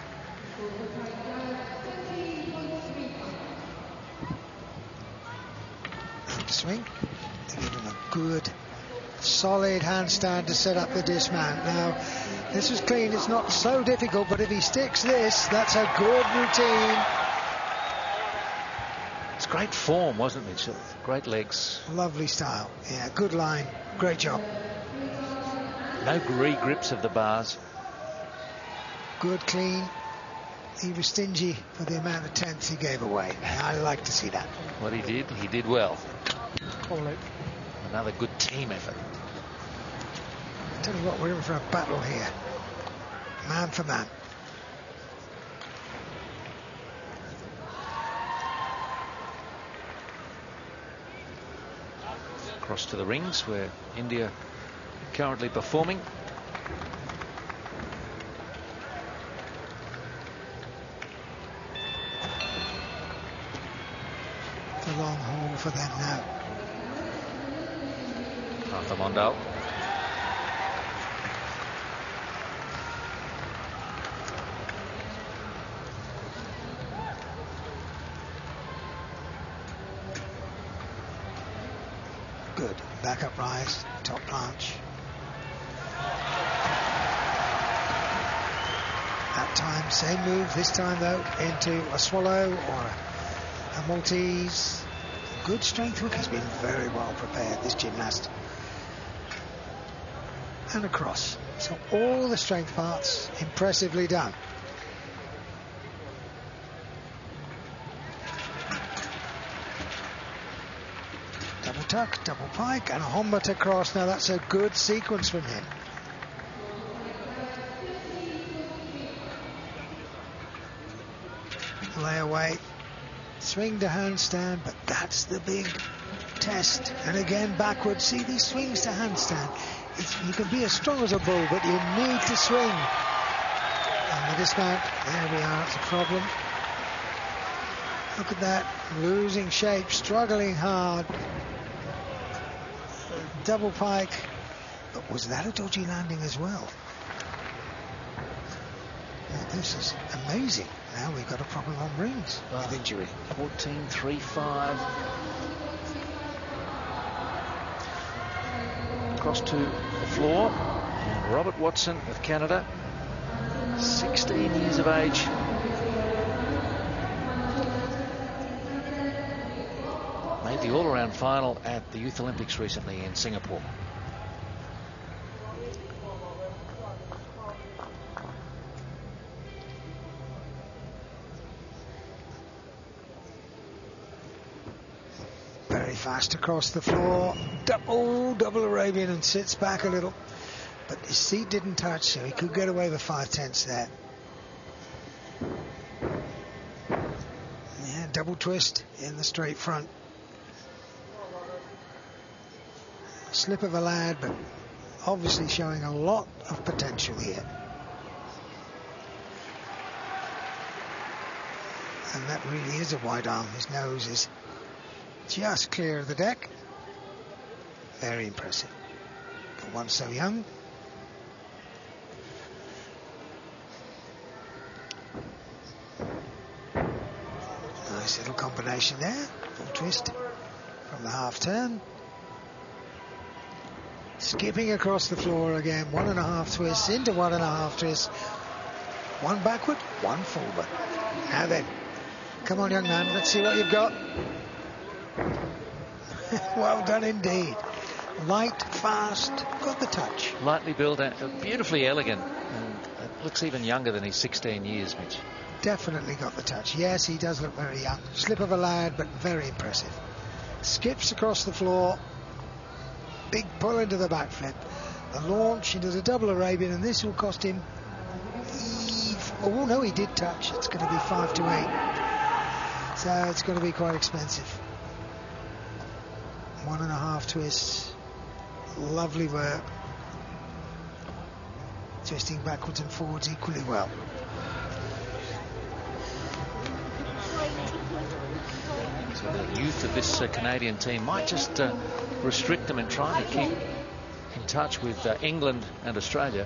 Swing to give him a good solid handstand to set up the dismount. Now this is clean, it's not so difficult, but if he sticks this, that's a good routine. It's great form, wasn't it, Mitchell? Great legs. Lovely style. Yeah, good line. Great job. No re-grips of the bars. Good clean he was stingy for the amount of tenths he gave away. I like to see that. What he did well. Another good team effort. I tell you what, we're in for a battle here. Man for man. Across to the rings where India are currently performing. The long haul for them now. Partha Mondal. Good. Back up rise, top planche. That time, same move. This time, though, into a swallow or a Maltese. Good strength work. He's been very well prepared, this gymnast. And across. So all the strength parts impressively done. Double tuck, double pike, and a Hombat across. Now that's a good sequence from him. Lay away, swing to handstand, but that's the big test. And again backwards. See these swings to handstand. You can be as strong as a bull, but you need to swing. And the dismount, there we are, it's a problem. Look at that, losing shape, struggling hard. Double pike, but was that a dodgy landing as well? This is amazing. Now we've got a problem on rings with injury. 14.35. Across to the floor. And Robert Watson of Canada, 16 years of age. Made the all-around final at the Youth Olympics recently in Singapore. Very fast across the floor. Double Arabian, and sits back a little. But his seat didn't touch, so he could get away with 5/10 there. Yeah, double twist in the straight front. Slip of a lad, but obviously showing a lot of potential here. And that really is a wide arm. His nose is just clear of the deck. Very impressive for one so young. Nice little combination there. Full twist from the half turn. Skipping across the floor again. 1.5 twists into 1.5 twists. One backward, one forward. Now then, come on, young man, let's see what you've got. Well done indeed. Light, fast, got the touch. Lightly built, beautifully elegant, and looks even younger than his 16 years, Mitch. Definitely got the touch. Yes, he does look very young. Slip of a lad, but very impressive. Skips across the floor. Big pull into the backflip. The launch into the double Arabian, and this will cost him... Oh, no, he did touch. It's going to be 5 to 8. So it's going to be quite expensive. 1.5 twists. Lovely work. Twisting backwards and forwards equally well. So the youth of this Canadian team might just restrict them in trying to keep in touch with England and Australia.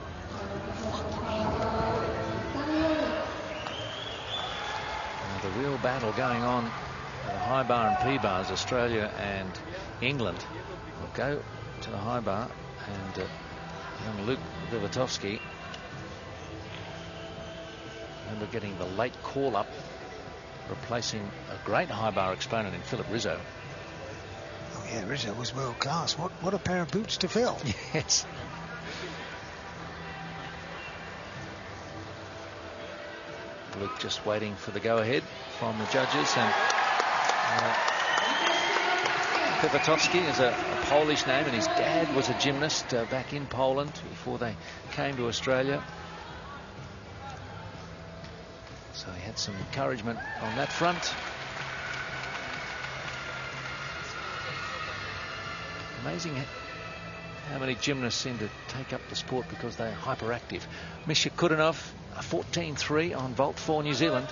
The real battle going on at the high bar and P bars, Australia and England. Will go to the high bar, and young Luke Wiwatowski, remember getting the late call up, replacing a great high bar exponent in Philip Rizzo. Oh yeah, Rizzo was world class. What a pair of boots to fill. Yes. Luke just waiting for the go-ahead from the judges. And Wiwatowski is a Polish name, and his dad was a gymnast back in Poland before they came to Australia. So he had some encouragement on that front. Amazing how many gymnasts seem to take up the sport because they're hyperactive. Misha Kudanov, a 14-3 on vault for New Zealand.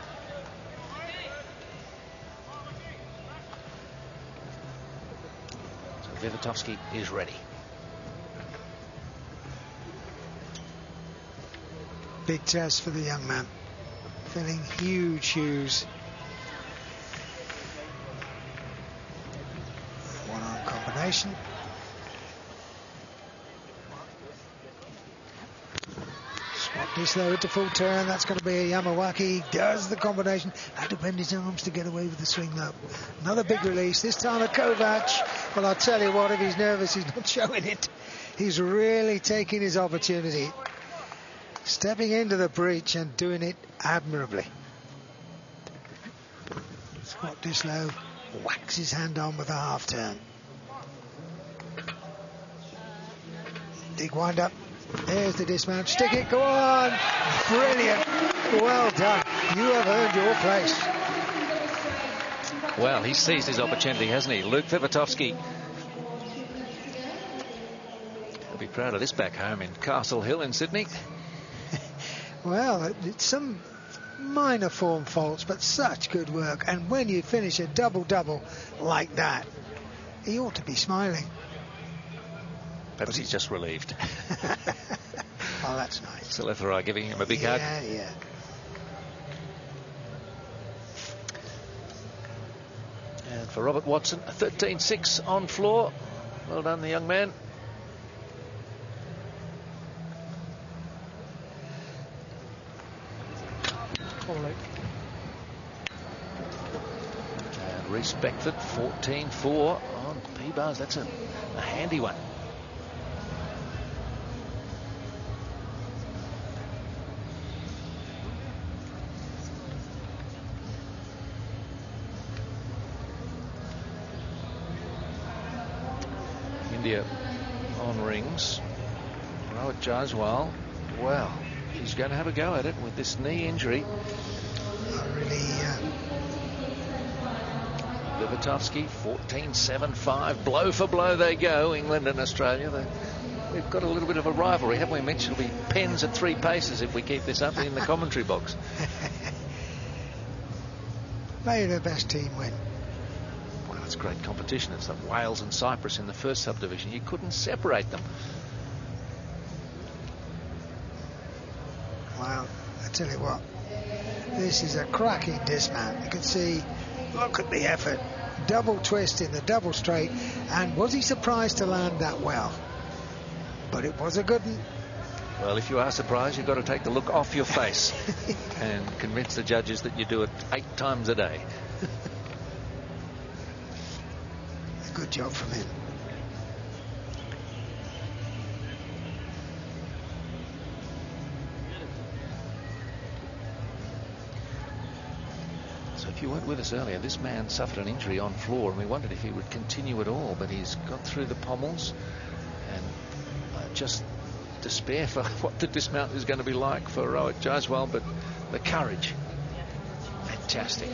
So Wiwatowski is ready. Big test for the young man. Filling huge shoes. One-arm combination. This though into full turn, that's going to be a Yamawaki. Does the combination. Had to bend his arms to get away with the swing though. Another big release, this time a Kovac. Well, I'll tell you what, if he's nervous, he's not showing it. He's really taking his opportunity. Stepping into the breach and doing it admirably. Scott Dislow whacks his hand on with a half turn. Big wind up. There's the dismount. Stick it, go on. Brilliant. Well done. You have earned your place. Well, he's seized his opportunity, hasn't he? Luke Wiwatowski. He'll be proud of this back home in Castle Hill in Sydney. Well, it's some minor form faults, but such good work. And when you finish a double-double like that, he ought to be smiling. Perhaps he's just relieved. Oh, that's nice. Sellathurai giving him a big hug. Yeah. And for Robert Watson, a 13-6 on floor. Well done, the young man. And Reiss Beckford, 14-4 on P-bars. That's a handy one. India on rings. Rohit Jaiswal, well, he's going to have a go at it with this knee injury. Wiwatowski, 14-7-5. Blow for blow they go, England and Australia. We've got a little bit of a rivalry, haven't we, Mitch? It'll be pens at 3 paces if we keep this up in the commentary box. May the best team win. Well, it's great competition. It's like Wales and Cyprus in the first subdivision. You couldn't separate them. Well, I tell you what, this is a cracking dismount. You can see, look at the effort. Double twist in the double straight. And was he surprised to land that well? But it was a good one. Well, if you are surprised, you've got to take the look off your face and convince the judges that you do it 8 times a day. A good job from him. So if you weren't with us earlier, this man suffered an injury on floor, and we wondered if he would continue at all, but he's got through the pommels, and just despair for what the dismount is going to be like for Rohit Jaiswal, but the courage, fantastic.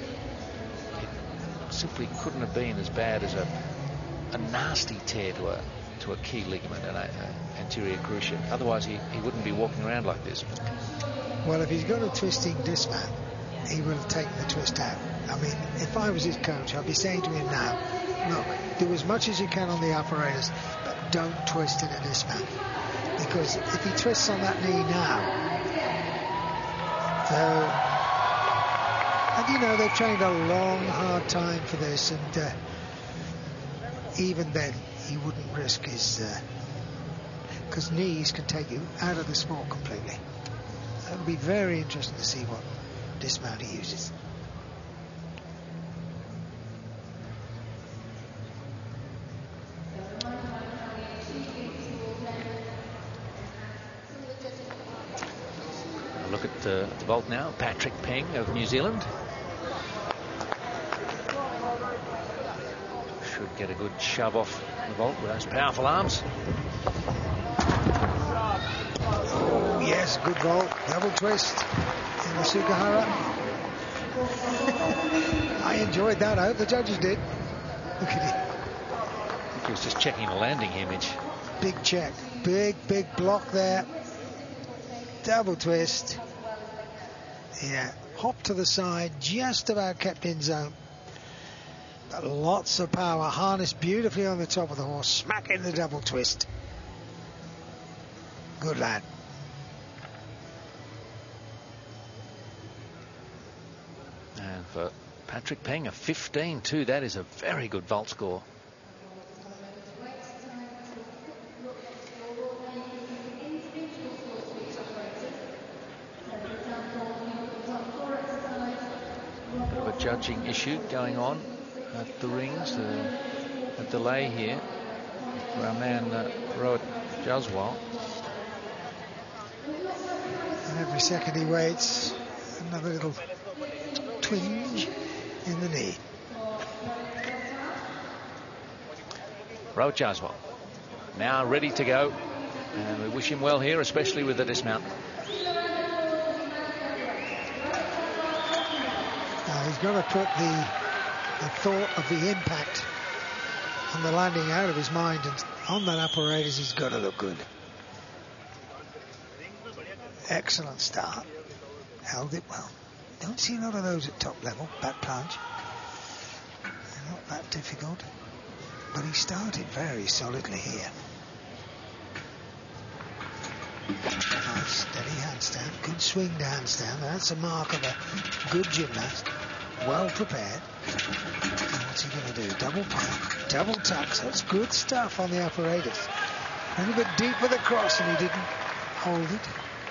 It simply couldn't have been as bad as a nasty tear to a key ligament and an anterior cruciate. Otherwise he wouldn't be walking around like this. Well, if he's got a twisting dismount, he will take the twist out. I mean, if I was his coach, I'd be saying to him now, look, do as much as you can on the apparatus, but don't twist in a dismount. Because if he twists on that knee now, and you know, they've trained a long, hard time for this, and even then, he wouldn't risk his, because knees can take you out of the sport completely. So it'll be very interesting to see what dismount he uses. look at the vault now. Patrick Peng of New Zealand. Should get a good shove off the vault with those powerful arms. Oh, yes, good vault. Double twist in the Sugihara. I enjoyed that. I hope the judges did. Look at it. I think he was just checking the landing image. Big check. Big block there. Double twist. Yeah. Hop to the side. Just about kept in zone. But lots of power. Harnessed beautifully on the top of the horse. Smack in the double twist. Good lad. And for Patrick Peng, a 15-2. That is a very good vault score. Bit of a judging issue going on at the rings. A delay here for our man Rohit Jaiswal. And every second he waits, another little twinge in the knee. Rohit Jaiswal now ready to go, and we wish him well here, especially with the dismount. Now he's got to put the thought of the impact on the landing out of his mind, and on that apparatus he's got to look good. Excellent start. Held it well. Don't see a lot of those at top level. Back plunge. They're not that difficult. But he started very solidly here. Nice steady handstand. Good swing to handstand. That's a mark of a good gymnast. Well prepared. And what's he going to do? Double pump. Double tucks. That's good stuff on the apparatus. A little bit deep with the cross, and he didn't hold it.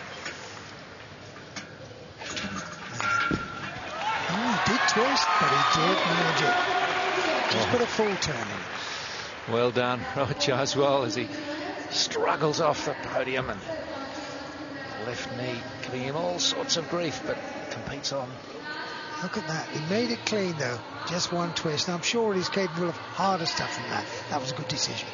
He did twist, but he did manage it. Just put a full turn in. Well done, Rohit Jaiswal, as he struggles off the podium, and left knee giving him all sorts of grief, but competes on. Look at that. He made it clean, though. Just one twist. I'm sure he's capable of harder stuff than that. That was a good decision.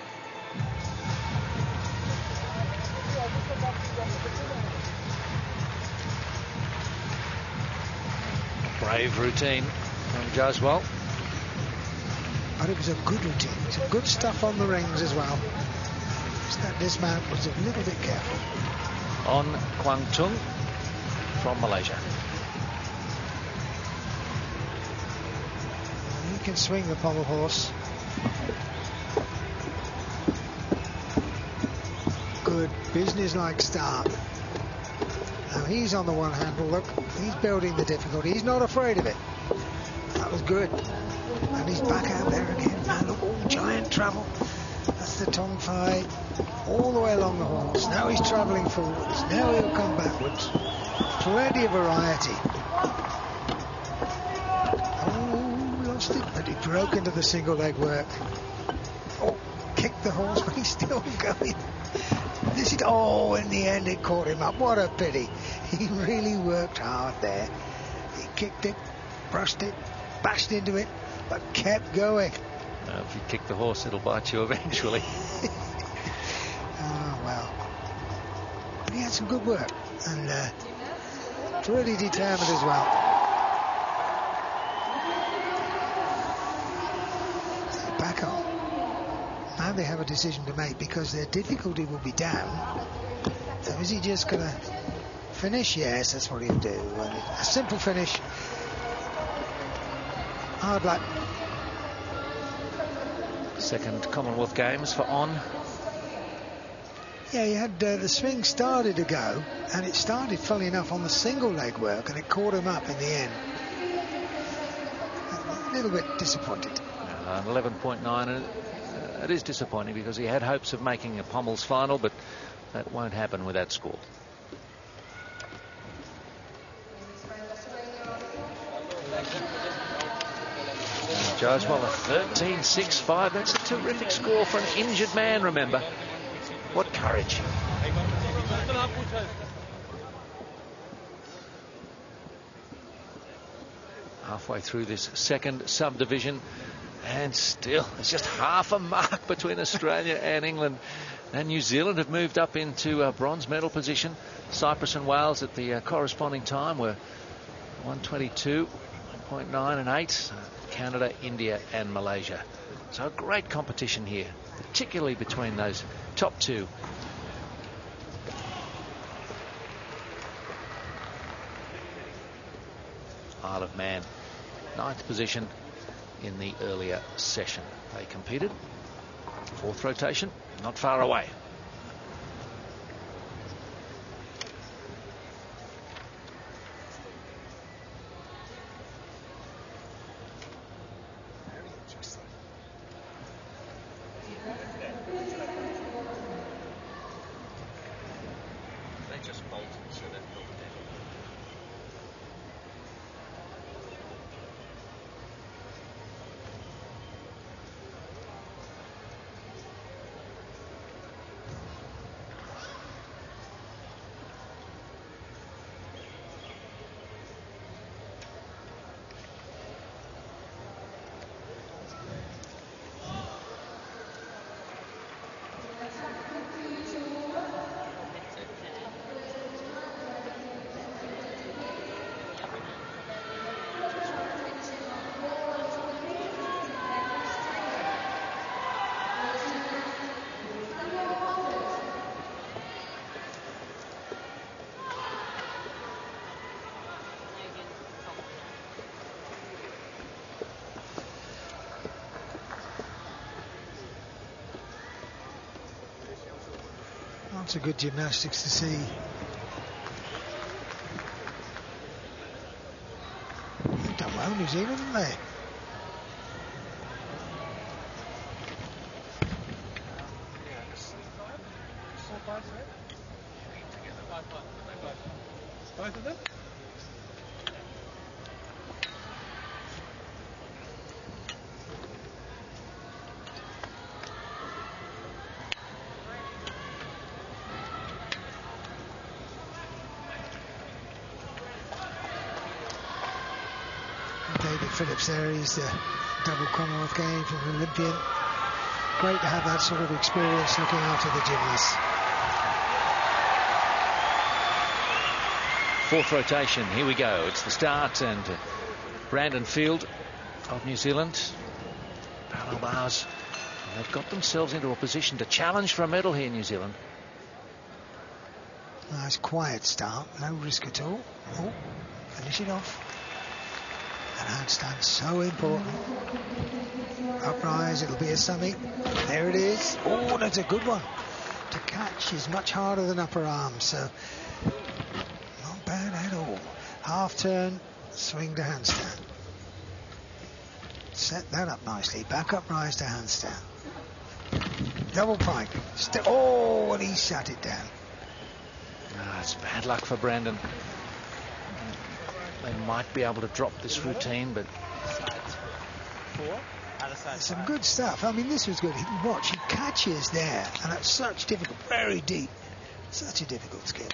Brave routine from Jaiswal. But it was a good routine. Some good stuff on the rings as well. Just that dismount was a little bit careful. On Kwang Tung from Malaysia. He can swing the pommel horse. Good business-like start. Now he's on the one handle. Look, he's building the difficulty. He's not afraid of it. That was good. And he's back out there again. Now look, all giant travel. That's the Tong Fai all the way along the horse. Now he's travelling forwards. Now he'll come backwards. Plenty of variety. Oh, lost it, but he broke into the single leg work. Oh, kicked the horse, but he's still going. This is, oh, in the end it caught him up. What a pity. He really worked hard there. He kicked it, brushed it, bashed into it, but kept going. If you kick the horse, it'll bite you eventually. Oh, well. But he had some good work, and really determined as well. Back on. Now they have a decision to make, because their difficulty will be down. So is he just going to finish? Yes, that's what he'll do. A simple finish. Hard luck. Second Commonwealth Games for On. Yeah, he had the swing started to go, and it started, funny enough, on the single leg work, and it caught him up in the end. A little bit disappointed. 11.9, and it is disappointing, because he had hopes of making a Pommels final, but that won't happen with that score. Jaiswal a 13.65. That's a terrific score for an injured man, remember. What courage. halfway through this second subdivision, and still it's just half a mark between Australia and England. And New Zealand have moved up into bronze medal position. Cyprus and Wales at the corresponding time were 122, 1.9 and 8. Canada, India and Malaysia. So a great competition here, particularly between those top two. Isle of Man, 9th position in the earlier session. They competed. 4th rotation, not far away. Lots of good gymnastics to see. They've done well, New Zealand, haven't they? Both of them? Phillips there, he's the double Commonwealth Games and Olympian. Great to have that sort of experience looking after the gymnasts. 4th rotation, here we go. It's the start, and Brandon Field of New Zealand, parallel bars. They've got themselves into a position to challenge for a medal here, New Zealand. Nice quiet start, no risk at all. Oh, finish it off. That handstand so important. Uprise, it'll be a summy. There it is. Oh, that's a good one. To catch is much harder than upper arm, so not bad at all. Half turn, swing to handstand. Set that up nicely. Back up rise to handstand. Double pike. Oh, and he shut it down. It's bad luck for Brandon. They might be able to drop this routine, but some good stuff. I mean, this was good. Watch, he catches there, and that's such difficult, very deep, such a difficult skill.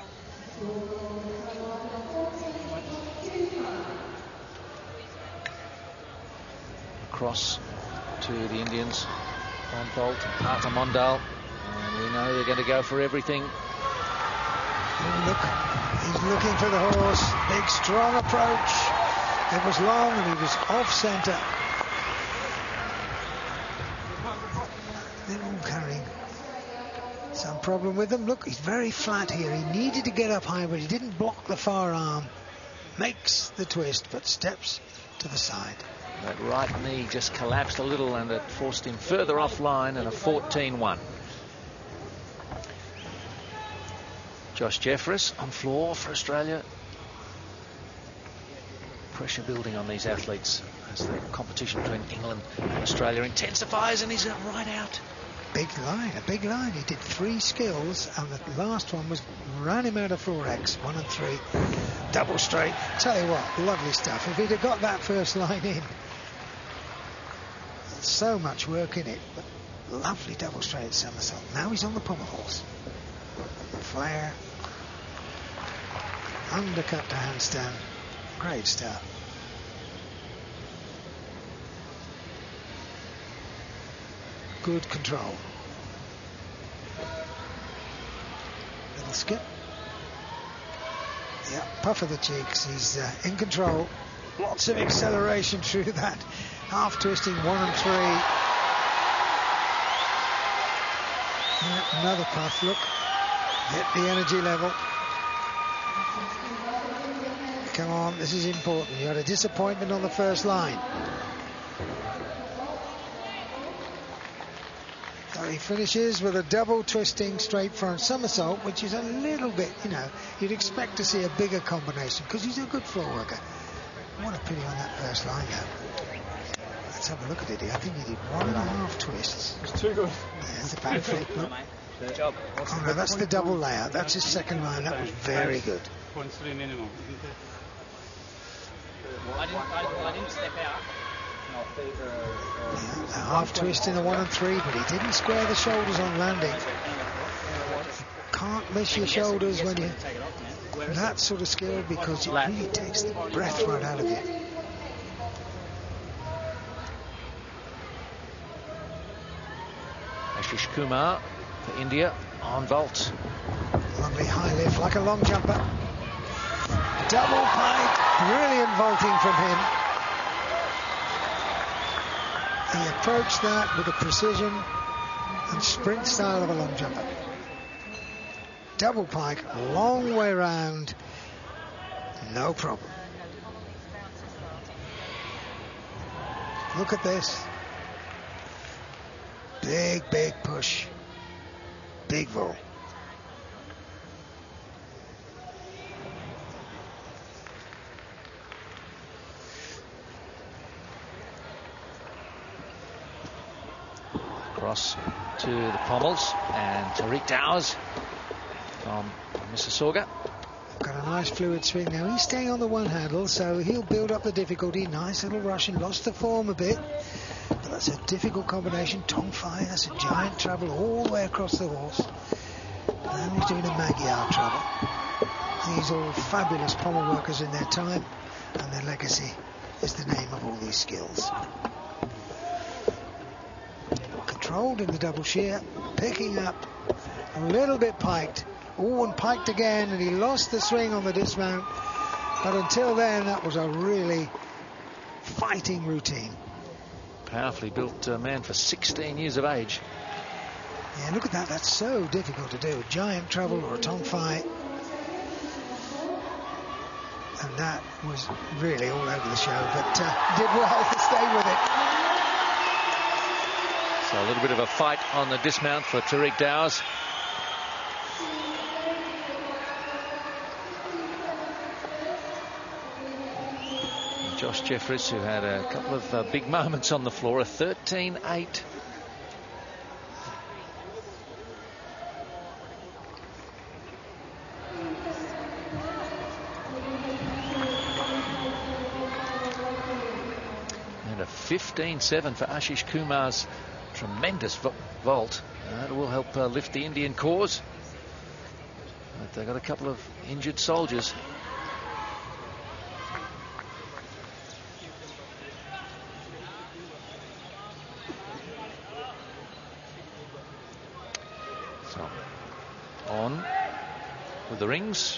Across to the Indians, Wan Foong, Partha Mondal, and we know they're going to go for everything. Oh, look, he's looking for the horse. Big, strong approach. It was long and he was off centre. They're all carrying some problem with him. Look, he's very flat here. He needed to get up high, but he didn't block the far arm. Makes the twist, but steps to the side. That right knee just collapsed a little, and it forced him further offline, and a 14-1. Josh Jefferis on floor for Australia. Pressure building on these athletes as the competition between England and Australia intensifies, and he's right out. Big line, a big line. He did 3 skills, and the last one was ran him out of 4X, 1 and 3. Double straight. Tell you what, lovely stuff. If he'd have got that first line in, so much work in it, but lovely double straight somersault. Now he's on the pommel horse. Flare. Undercut to handstand. Great start. good control. Little skip. Yeah, puff of the cheeks. He's in control. Lots of acceleration through that half twisting 1 and 3. Yeah, another puff. Look, hit the energy level. Come on, this is important. You had a disappointment on the first line. So he finishes with a double twisting straight front somersault, which is a little bit, you know, you'd expect to see a bigger combination because he's a good floor worker. What a pity on that first line though. Let's have a look at it. I think he did 1.5 twists. It's too good. There's the back flip. Look. Good job. Oh no, that's the double layout. That's his second line. That was very good. 0.3 minimum. I didn't step out. Yeah, a half twist in the 1 and 3, but he didn't square the shoulders on landing. Can't miss your shoulders when you're that sort of skill because it really takes the breath right out of you. Ashish Kumar for India on vault. Lovely high lift like a long jumper. Double pike, brilliant vaulting from him. He approached that with a precision and sprint style of a long jumper. Double pike, long way round, no problem. Look at this. Big, big push. Big vault. Across to the pommels and Tariq Dowers from Mississauga. Got a nice fluid swing now. He's staying on the one handle, so he'll build up the difficulty. Nice little Russian, lost the form a bit, but that's a difficult combination. Tong Fai, that's a giant travel all the way across the horse. Now he's doing a Magyar travel. These are all fabulous pommel workers in their time, and their legacy is the name of all these skills. Controlled in the double shear, picking up a little bit piked. Oh, and piked again, and he lost the swing on the dismount. But until then, that was a really fighting routine. Powerfully built man for 16 years of age. Yeah, look at that. That's so difficult to do. A giant treble or a Tong Fai. And that was really all over the show, but did well to stay with it. So a little bit of a fight on the dismount for Tariq Dowers. Josh Jefferis, who had a couple of big moments on the floor, a 13-8. And a 15-7 for Ashish Kumar's tremendous vault. That will help lift the Indian cause. But they've got a couple of injured soldiers. So, on with the rings.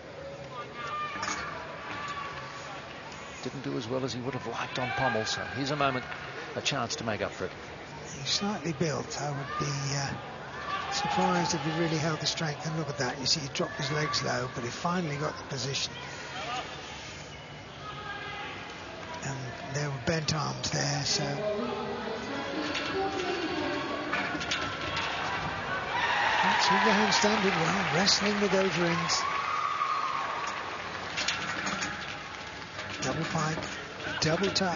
Didn't do as well as he would have liked on pommel, so here's a moment, a chance to make up for it. He's slightly built. I would be surprised if he really held the strength. And look at that. You see he dropped his legs low, but he finally got the position. And there were bent arms there, so... Swing the handstand did well, wrestling with those rings. Double pike, double tuck.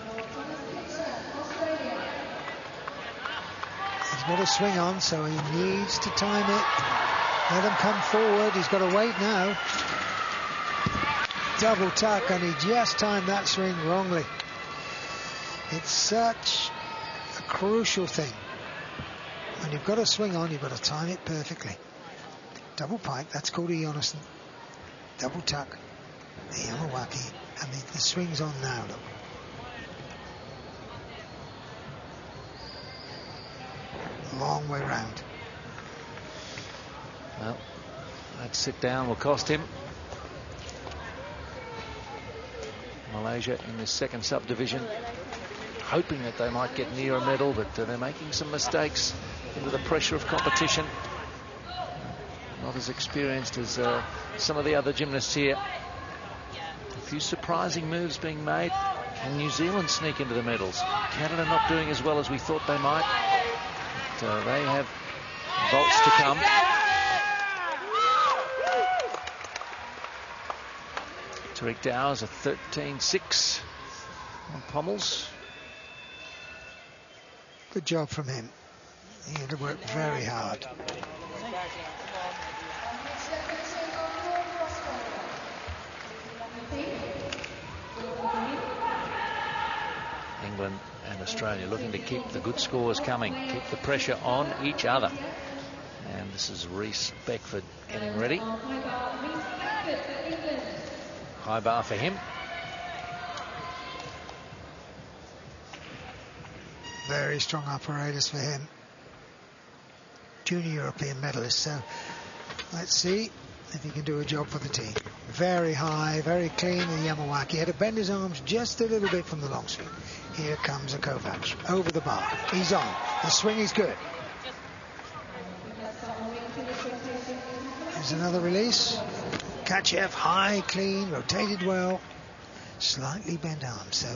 He's got a swing on, so he needs to time it. Let him come forward. He's got to wait now. Double tuck, and he just timed that swing wrongly. It's such a crucial thing. When you've got a swing on, you've got to time it perfectly. Double pike, that's called a Jonathan. Double tuck, the Yamawaki, and the swing's on now, look. long way round. Well, that sit down will cost him. Malaysia in this second subdivision, hoping that they might get near a medal, but they're making some mistakes under the pressure of competition. Not as experienced as some of the other gymnasts here. A few surprising moves being made. Can New Zealand sneak into the medals? Canada not doing as well as we thought they might. But, they have vaults to come. Tariq Dowers a 13.6 on pommels. Good job from him. He had to work very hard. England and Australia looking to keep the good scores coming, keep the pressure on each other. And this is Reiss Beckford getting ready. High bar for him. Very strong apparatus for him. Junior European medalist, so let's see if he can do a job for the team. Very high, very clean in Yamawaki. He had to bend his arms just a little bit from the long swing. Here comes a Kovac over the bar. He's on. The swing is good. There's another release. Kachev, high, clean, rotated well. Slightly bent arms, so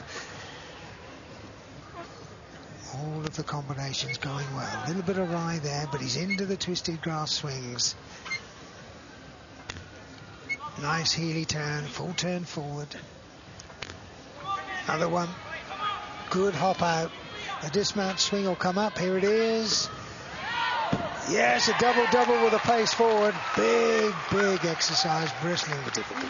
all of the combinations going well. A little bit of wry there, but he's into the twisted grass swings. Nice Healy turn, full turn forward. Another one. Good hop out. The dismount swing will come up. Here it is. Yes, a double-double with a pace forward. Big, big exercise, bristling with difficulty.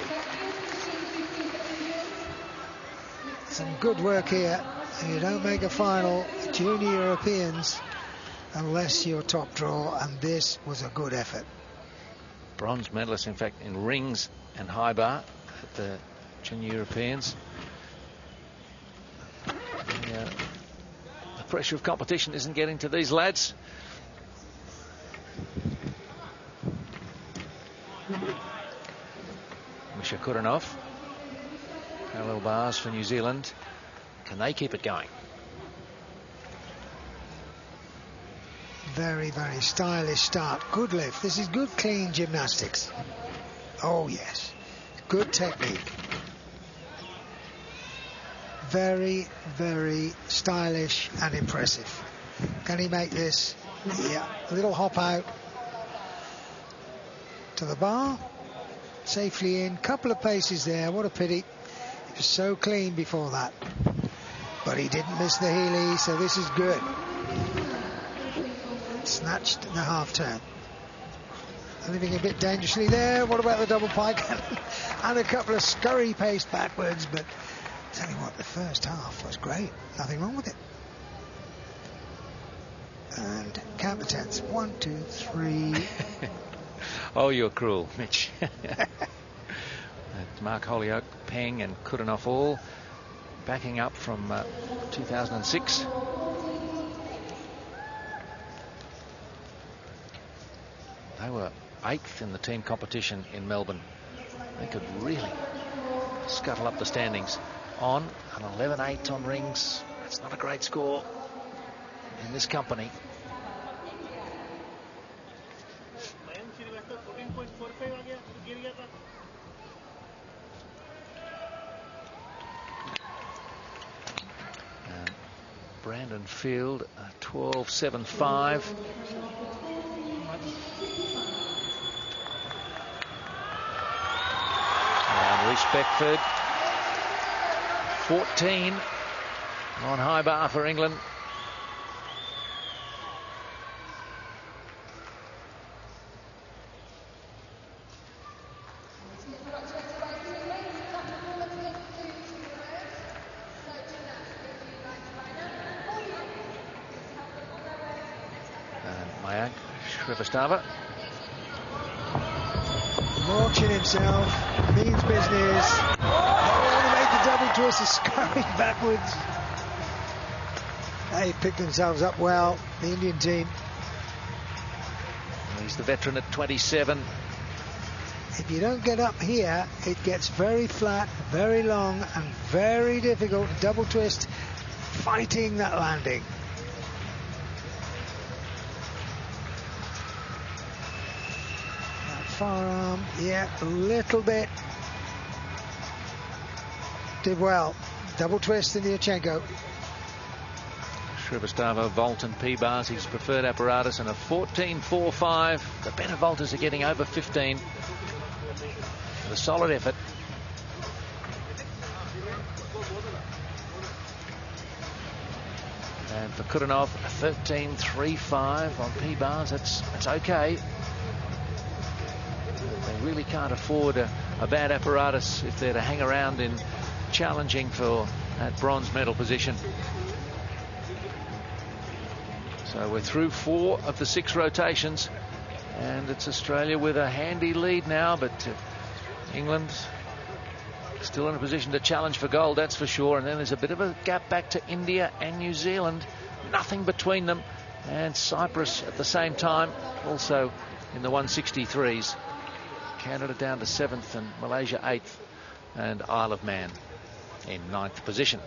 Some good work here. You don't make a final, Junior Europeans, unless you're top draw, and this was a good effort. Bronze medalist, in fact, in rings and high bar at the Junior Europeans. The pressure of competition isn't getting to these lads. Mishakurinov. Parallel bars for New Zealand. Can they keep it going? Very, very stylish start. Good lift. This is good, clean gymnastics. Oh, yes. Good technique. Very, very stylish and impressive. Can he make this? Yeah. A little hop out to the bar. Safely in. Couple of paces there. What a pity. It was so clean before that. But he didn't miss the Healy, so this is good. Snatched the half turn. Living a bit dangerously there. What about the double pike? And a couple of scurry pace backwards, but tell you what, the first half was great. Nothing wrong with it. And count the tenths. 1, 2, 3. Oh, you're cruel, Mitch. Mark Holyoke, Peng and Kudanov all backing up from 2006. They were 8th in the team competition in Melbourne. They could really scuttle up the standings. On an 11-8 on rings. That's not a great score in this company. Brandon Field, 12.75. And Reiss Beckford, 14 on high bar for England. Mayank Srivastava. Launching himself, means business. Oh, to make the double twist, is scurrying backwards. They picked themselves up well, the Indian team. He's the veteran at 27. If you don't get up here, it gets very flat, very long, and very difficult. Double twist, fighting that landing. That forearm, yeah, a little bit. Did well. Double twist in the Yurchenko. Srivastava, vault and P-bars, his preferred apparatus, and a 14.45. The better vaulters are getting over 15. A solid effort. And for Kudanov, a 13.35 on P-bars. That's okay. They really can't afford a bad apparatus if they're to hang around in challenging for that bronze medal position. So we're through 4 of the 6 rotations, and it's Australia with a handy lead now, but England still in a position to challenge for gold, that's for sure. And then there's a bit of a gap back to India and New Zealand. Nothing between them. And Cyprus at the same time, also in the 163s. Canada down to 7th and Malaysia 8th, and Isle of Man in 9th position.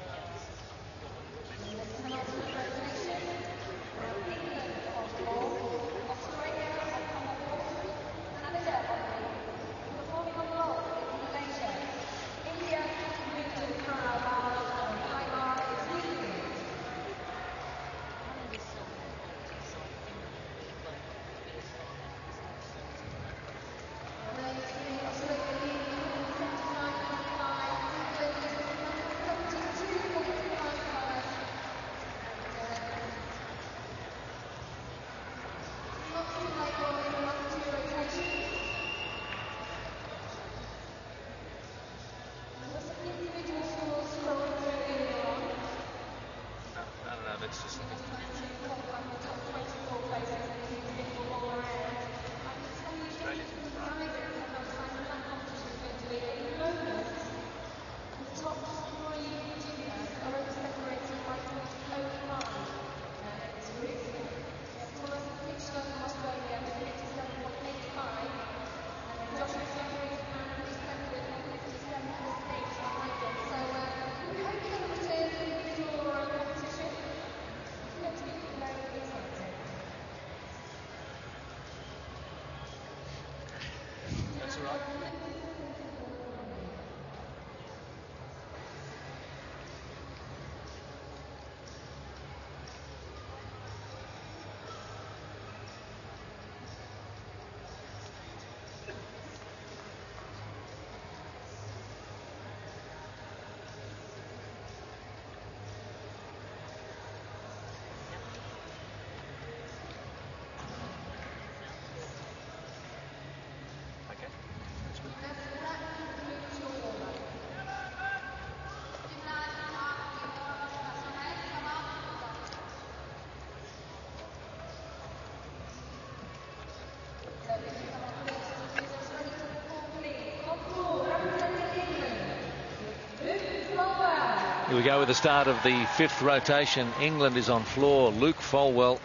Here we go with the start of the 5th rotation. England is on floor. Luke Folwell.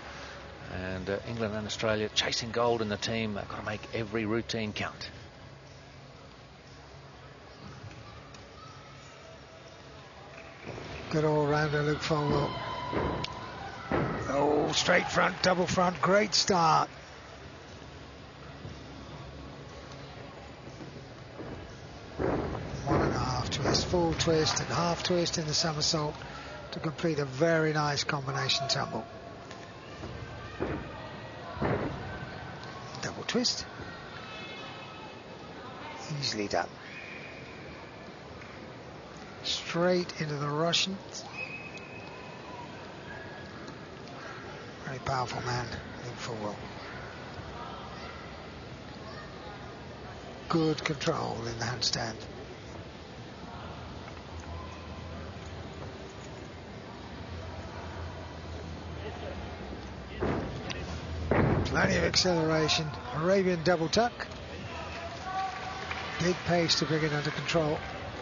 And England and Australia chasing gold in the team. They've got to make every routine count. Good all-rounder, Luke Folwell. Oh, straight front, double front. Great start. Full twist and half twist in the somersault to complete a very nice combination tumble. Double twist. Easily done. Straight into the Russian. Very powerful man, Luke Folwell. Good control in the handstand. Plenty of acceleration. Arabian double tuck. Big pace to bring it under control.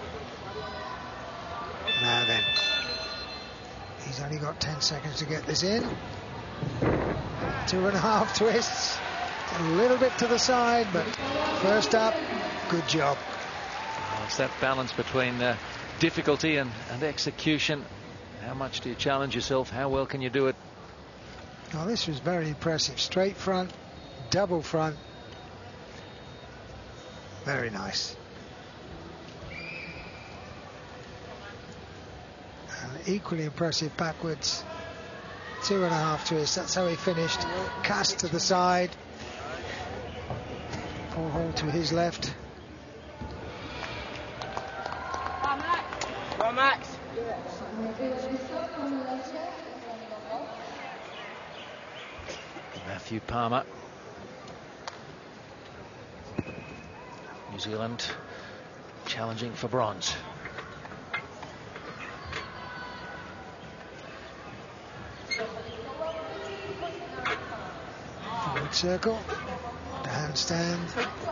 Now then. He's only got 10 seconds to get this in. 2.5 twists. A little bit to the side, but first up, good job. Well, it's that balance between difficulty and execution. How much do you challenge yourself? How well can you do it? Well, this was very impressive. Straight front, double front. Very nice. And equally impressive backwards. 2.5 twists. That's how he finished. Cast to the side. Four hole to his left. Go, Max. Matthew Palmer. New Zealand challenging for bronze. Forward circle. The handstand.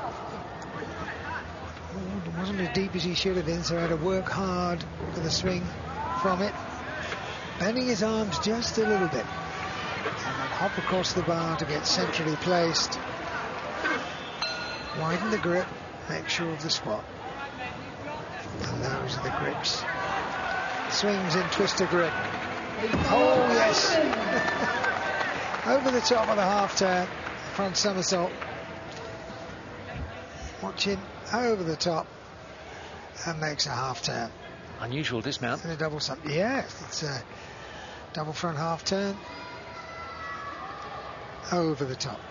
It wasn't as deep as he should have been, so he had to work hard for the swing from it. Bending his arms just a little bit. And then hop across the bar to get centrally placed. Widen the grip, make sure of the spot. And those are the grips. Swings in twister grip. Oh, yes. Over the top of the half turn. Front somersault. Watch him over the top and makes a half turn. Unusual dismount. And a double yeah, it's a double front half turn. Over the top.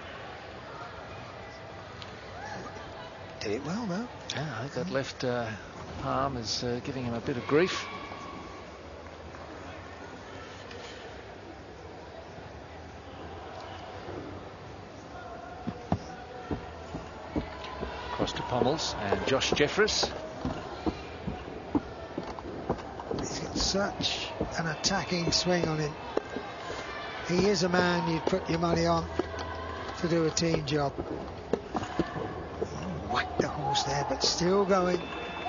Did it well though. Yeah, I think that left palm is giving him a bit of grief. Across to Pommels and Josh Jefferis. He's got such an attacking swing on him. He is a man you'd put your money on to do a team job. Whack the horse there, but still going.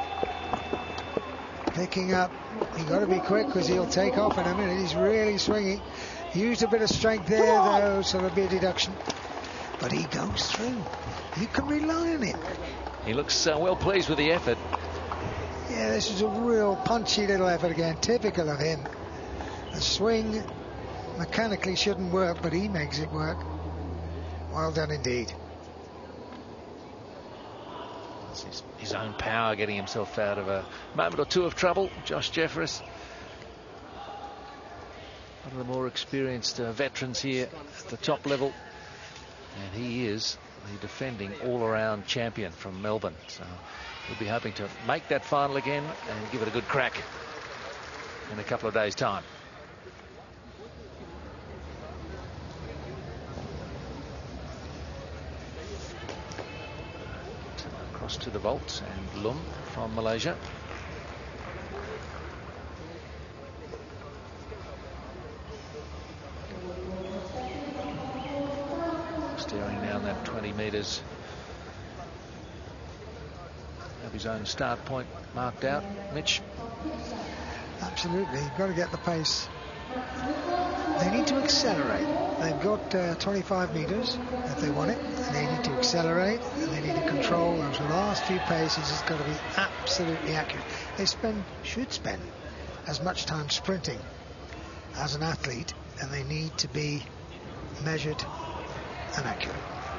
Picking up. You've got to be quick because he'll take off in a minute. He's really swinging. Used a bit of strength there though, so there'll be a deduction. But he goes through. You can rely on him. He looks well pleased with the effort. Yeah, this is a real punchy little effort again, typical of him. The swing mechanically shouldn't work, but he makes it work. Well done indeed. It's his own power getting himself out of a moment or two of trouble. Josh Jefferis, one of the more experienced veterans here at the top level, and he is the defending all-around champion from Melbourne. So we'll be hoping to make that final again and give it a good crack in a couple of days' time. Across to the vault and Lum from Malaysia. Staring down that 20 metres. Have his own start point marked out. Mitch? Absolutely, you've got to get the pace. They need to accelerate. They've got 25 metres if they want it, and they need to accelerate, and they need to control those last few paces. It's got to be absolutely accurate. They should spend as much time sprinting as an athlete, and they need to be measured and accurate.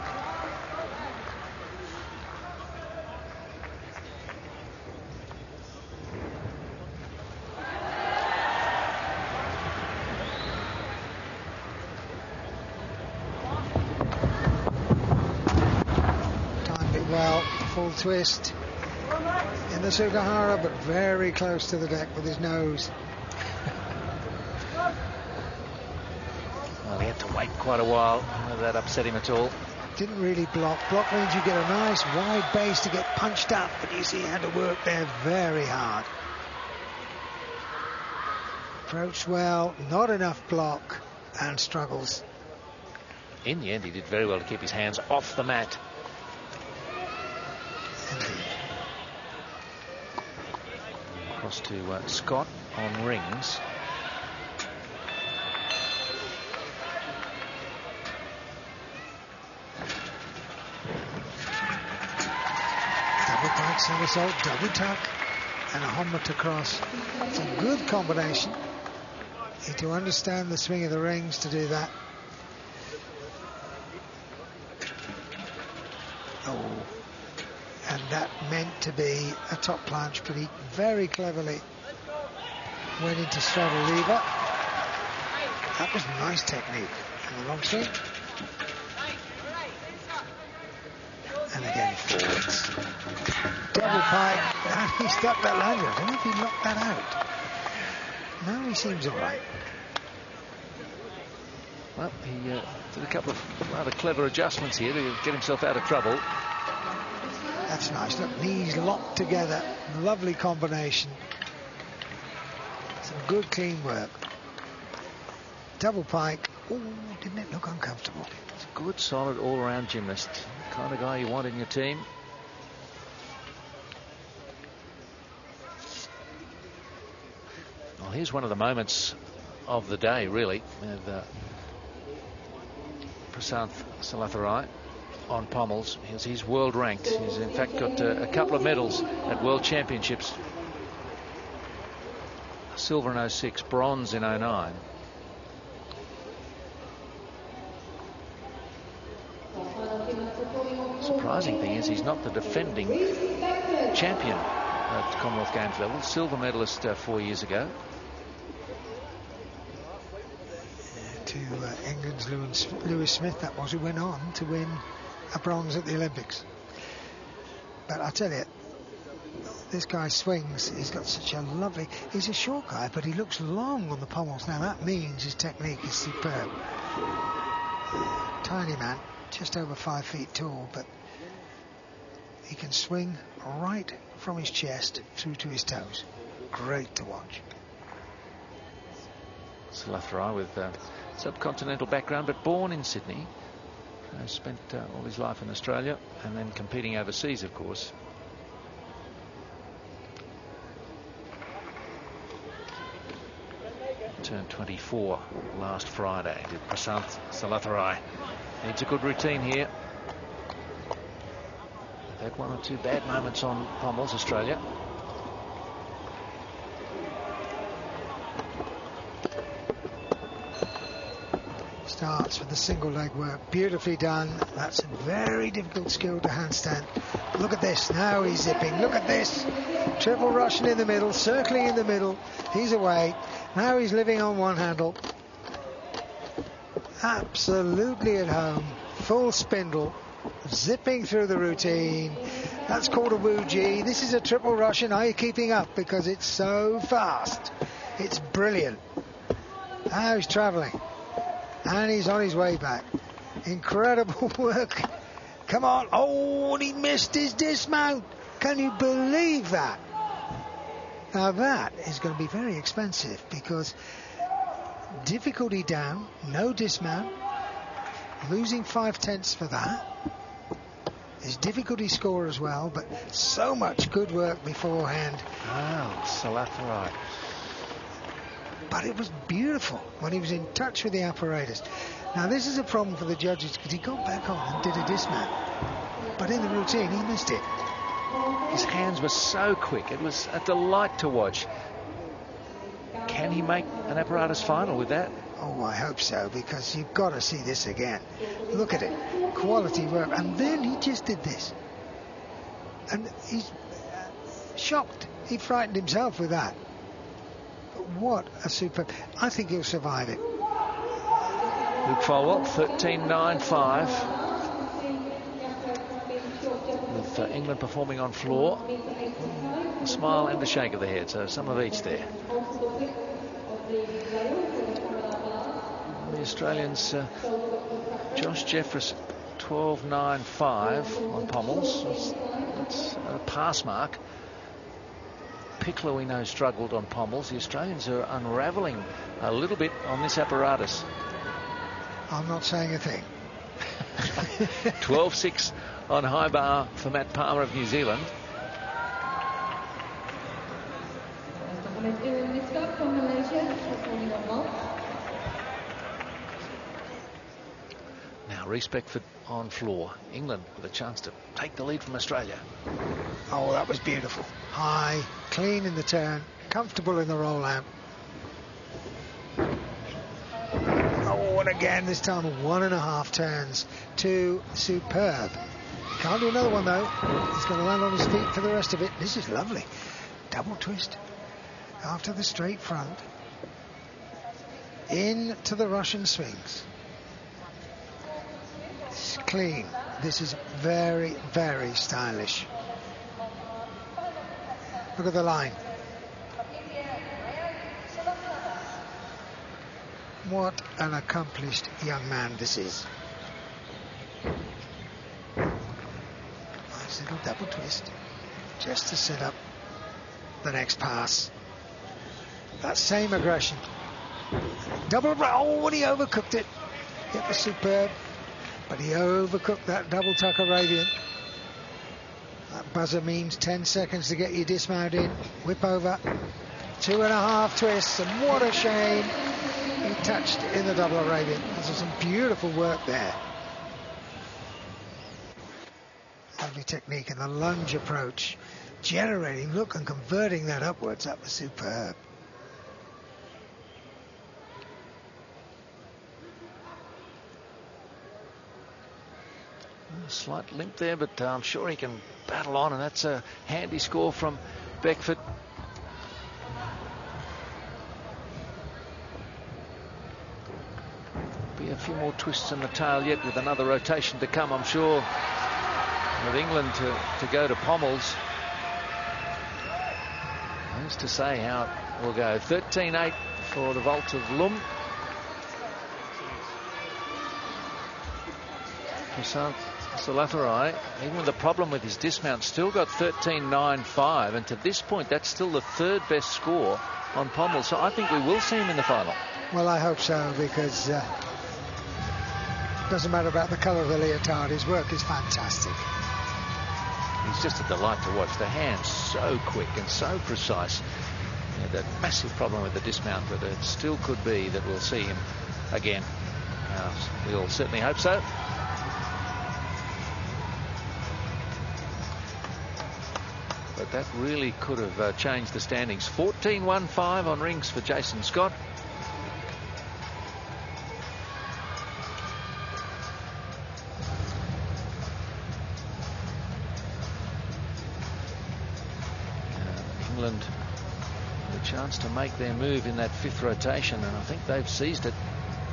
Full twist in the Sugihara, but very close to the deck with his nose. Well, he had to wait quite a while. Whether that upset him at all. Didn't really block. Block means you get a nice wide base to get punched up, but you see he had to work there very hard. Approached well, not enough block, and struggles. In the end, he did very well to keep his hands off the mat. Across to Scott on rings. Side somersault, double tuck, and a hommet across. It's a good combination. Need to understand the swing of the rings to do that. Oh, and that meant to be a top planche, but he very cleverly went into straddle lever. That was nice technique. And the long swing. And again forwards. Double pike, and he stuck that lander. I don't know if he knocked that out. Now he seems all right. Well, he did a couple of rather clever adjustments here to get himself out of trouble. That's nice. Look, knees locked together. Lovely combination. Some good clean work. Double pike. Oh, didn't it look uncomfortable? It's a good, solid, all-around gymnast. The kind of guy you want in your team. Well, here's one of the moments of the day, really, with Prashanth Sellathurai on pommels. He's world ranked. He's in fact got a couple of medals at World Championships. Silver in 06, bronze in 09. Surprising thing is he's not the defending champion at Commonwealth Games level. Silver medalist 4 years ago. To England's Lewis Smith, that was, who went on to win a bronze at the Olympics. But I tell you, this guy swings. He's got such a lovely... He's a short guy, but he looks long on the pommels. Now that means his technique is superb. Tiny man, just over 5 feet tall, but he can swing right from his chest through to his toes. Great to watch. Sellathurai with subcontinental background, but born in Sydney. Spent all his life in Australia and then competing overseas, of course. Turned 24 last Friday. Did Prashanth Sellathurai. Needs a good routine here. They've had one or two bad moments on pommels, Australia. Starts with the single leg work, beautifully done. That's a very difficult skill to handstand. Look at this, now he's zipping. Look at this, triple Russian in the middle, circling in the middle. He's away. Now he's living on one handle. Absolutely at home, full spindle, zipping through the routine. That's called a Wu-Ji. This is a triple Russian. Are you keeping up? Because it's so fast. It's brilliant. Now he's traveling. And he's on his way back. Incredible work. Come on. Oh, and he missed his dismount. Can you believe that? Now that is going to be very expensive, because difficulty down, no dismount, losing 5/10 for that. His difficulty score as well, but so much good work beforehand. Oh, Sellathurai. But it was beautiful when he was in touch with the apparatus. Now this is a problem for the judges, because he got back on and did a dismount, but in the routine he missed it. His hands were so quick. It was a delight to watch. Can he make an apparatus final with that? Oh, I hope so, because you've got to see this again. Look at it, quality work. And then he just did this, and he's shocked. He frightened himself with that. What a superb... I think he'll survive it. Luke Folwell, 13.95. With England performing on floor. A smile and a shake of the head, so some of each there. The Australians, Josh Jefferis, 12.95 on pommels. That's a pass mark. Pichler, we know, struggled on pommels. The Australians are unravelling a little bit on this apparatus. I'm not saying a thing. 12.6 on high bar for Matt Palmer of New Zealand. Miskob from Malaysia, performing on Mond. Now Now Reiss Beckford on floor. England with a chance to take the lead from Australia. Oh, that was beautiful. High, clean in the turn, comfortable in the rollout. Oh, and again, this time 1.5 turns. 2 superb. Can't do another one, though. He's going to land on his feet for the rest of it. This is lovely. Double twist after the straight front. Into the Russian swings. It's clean. This is very, very stylish. Look at the line. What an accomplished young man this is. Nice little double twist. Just to set up the next pass. That same aggression. Double, oh, and he overcooked it. It was superb. But he overcooked that double tuck Arabian. That buzzer means 10 seconds to get your dismount in. Whip over. 2.5 twists, and what a shame. He touched in the double Arabian. There's some beautiful work there. Lovely technique and the lunge approach. Generating, look, and converting that upwards. That was superb. A slight limp there, but I'm sure he can battle on, and that's a handy score from Beckford. Be a few more twists in the tail yet, with another rotation to come, I'm sure, with England to go to pommels. Who's to say how it will go? 13-8 for the vault of Lum. Prashanth Sellathurai, even with the problem with his dismount, still got 13.95, and to this point that's still the 3rd best score on pommel, so I think we will see him in the final. Well, I hope so, because it doesn't matter about the colour of the leotard, his work is fantastic. He's just a delight to watch. The hands so quick and so precise. That massive problem with the dismount, but it still could be that we'll see him again. We all certainly hope so. But that really could have changed the standings. 14.15 on rings for Jason Scott. England with a chance to make their move in that 5th rotation, and I think they've seized it.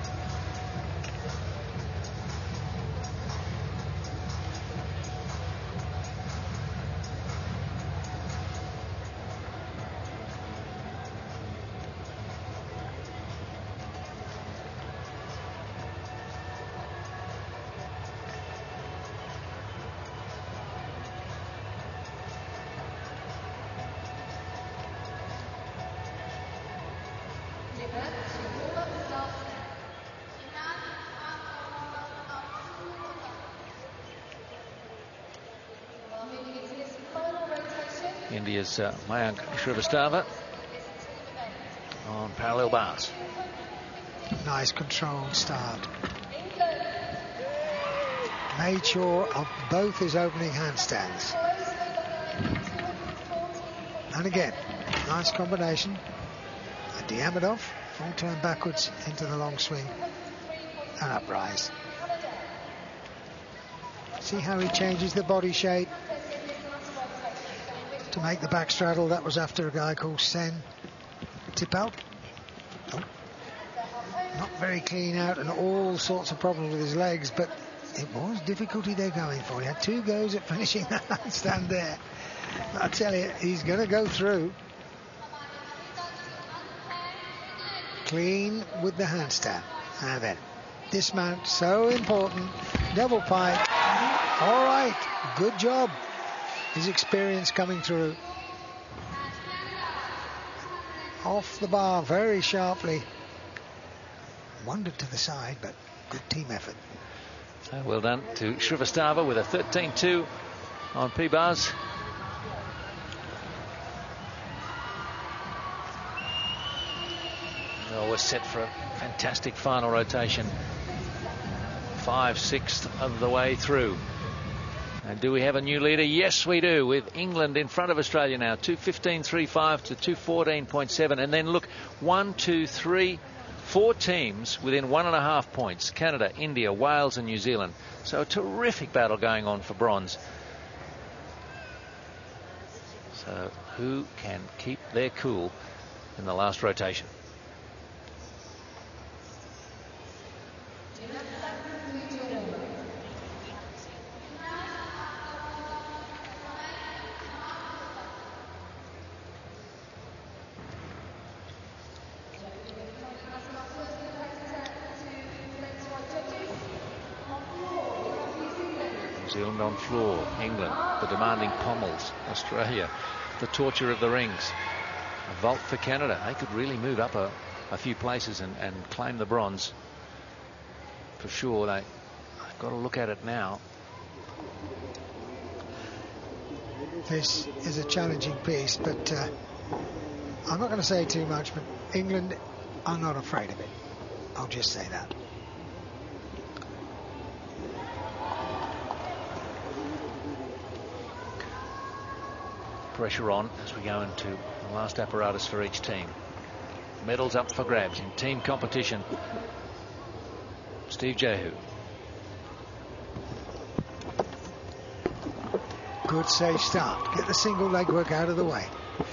India's Mayank Srivastava on parallel bars. Nice controlled start. Made sure of both his opening handstands. And again, nice combination. A Diamidov, full turn backwards into the long swing, and uprise. See how he changes the body shape to make the back straddle. That was after a guy called Sen. Tip out. Oh. Not very clean out, and all sorts of problems with his legs, but it was difficulty they're going for. He had 2 goes at finishing that handstand there. I tell you, he's going to go through. Clean with the handstand. And then dismount, so important. Double pipe. All right, good job. His experience coming through. Off the bar very sharply. Wandered to the side, but good team effort. Well done to Srivastava with a 13.2 on P-bars. We're set for a fantastic final rotation. 5/6 of the way through. And do we have a new leader? Yes, we do, with England in front of Australia now, 2:15.35 to 2:14.7. And then look, 1, 2, 3, 4 teams within 1.5 points. Canada, India, Wales and New Zealand. So a terrific battle going on for bronze. So who can keep their cool in the last rotation? New Zealand on floor, England, the demanding pommels, Australia, the torture of the rings. A vault for Canada. They could really move up a few places and claim the bronze. For sure, they've got to look at it now. This is a challenging piece, but I'm not going to say too much, but England are not afraid of it. I'll just say that. Pressure on as we go into the last apparatus for each team. Medals up for grabs in team competition. Steve Jehu. Good safe start. Get the single leg work out of the way.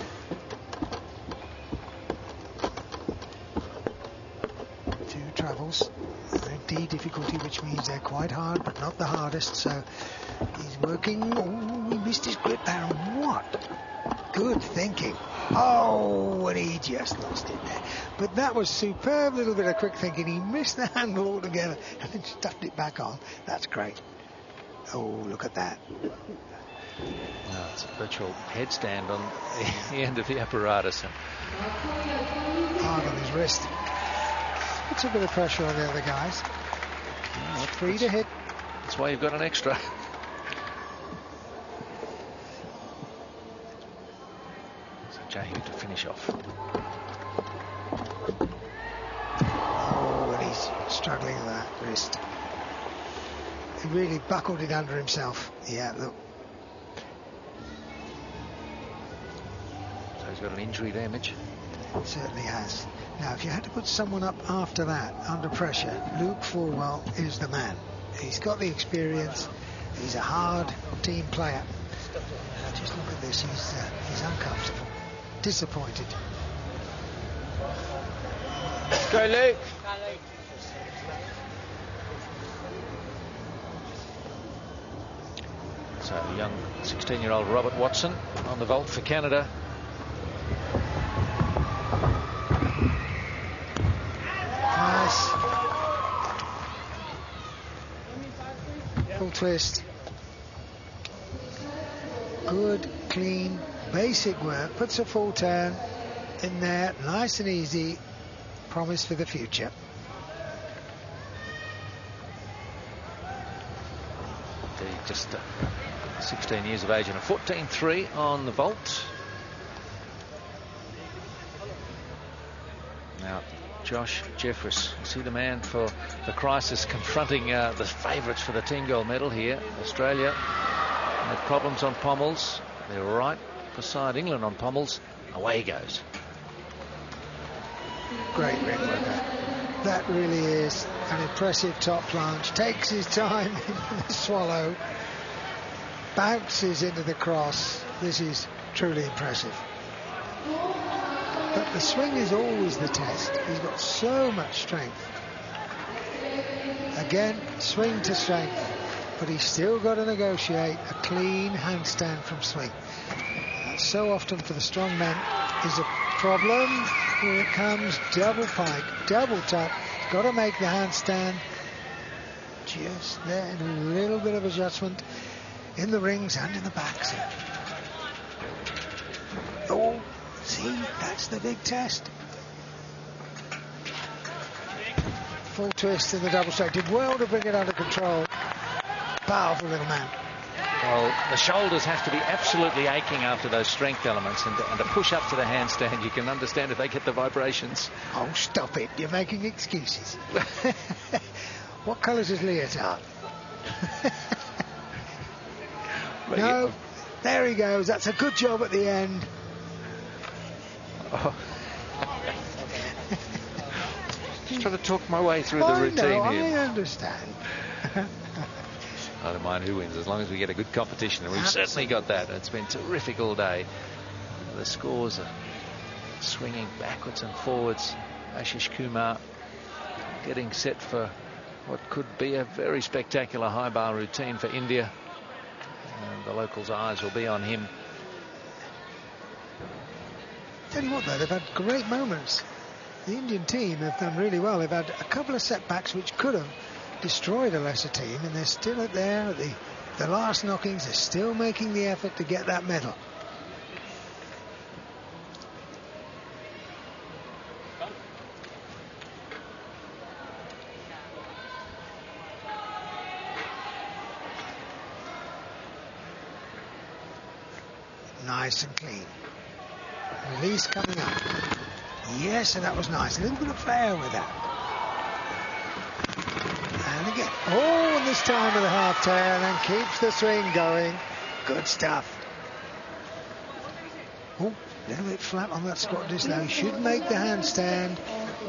Two travels. D difficulty, which means they're quite hard, but not the hardest. So he's working. Oh, he missed his grip there. What? Good thinking. Oh, and he just lost it there. But that was superb little bit of quick thinking. He missed the handle altogether and then stuffed it back on. That's great. Oh, look at that. Well, it's a virtual headstand on the end of the apparatus. Hard on his wrist. Puts a bit of pressure on the other guys. Well, free to hit. That's why you've got an extra. So Jehu to finish off. Oh, and he's struggling with that wrist. He really buckled it under himself. Yeah, look. So he's got an injury there, Mitch. Certainly has. Now, if you had to put someone up after that, under pressure, Luke Folwell is the man. He's got the experience. He's a hard team player. Just look at this. He's uncomfortable. Disappointed. Go, Luke. So, young 16-year-old Robert Watson on the vault for Canada. Nice. Full twist. Good, clean, basic work. Puts a full turn in there. Nice and easy. Promise for the future. Just 16 years of age and a 14.3 on the vault. Now, Josh Jefferis, is he the man for the crisis confronting the favourites for the team gold medal here? Australia had problems on pommels. They're right beside England on pommels. Away he goes. Great ring worker. That really is an impressive top plunge. Takes his time in the swallow. Bounces into the cross. This is truly impressive. But the swing is always the test. He's got so much strength. Again, swing to strength. But he's still got to negotiate a clean handstand from swing. That so often for the strong men is a problem. Here it comes, double pike, double tuck. Got to make the handstand. Just there, and a little bit of adjustment in the rings and in the backs. Oh, see, that's the big test. Full twist in the double strike. Did well to bring it under control. Powerful little man. Well, the shoulders have to be absolutely aching after those strength elements, and to push up to the handstand, you can understand if they get the vibrations. Oh, stop it. You're making excuses. What colour's his leotard? No, there he goes. That's a good job at the end. Oh. Just trying to talk my way through the routine here. I understand. I don't mind who wins as long as we get a good competition, and we've certainly got that. It's been terrific all day. The scores are swinging backwards and forwards. Ashish Kumar getting set for what could be a very spectacular high bar routine for India. And the locals' eyes will be on him. Tell you what, though, they've had great moments. The Indian team have done really well. They've had a couple of setbacks which could have destroyed a lesser team, and they're still at the last knockings. They're still making the effort to get that medal. Nice and clean. Release coming up. Yes, and that was nice. A little bit of flair with that. And again. Oh, and this time with a half turn and keeps the swing going. Good stuff. Oh, a little bit flat on that squat disc now. He should make the handstand.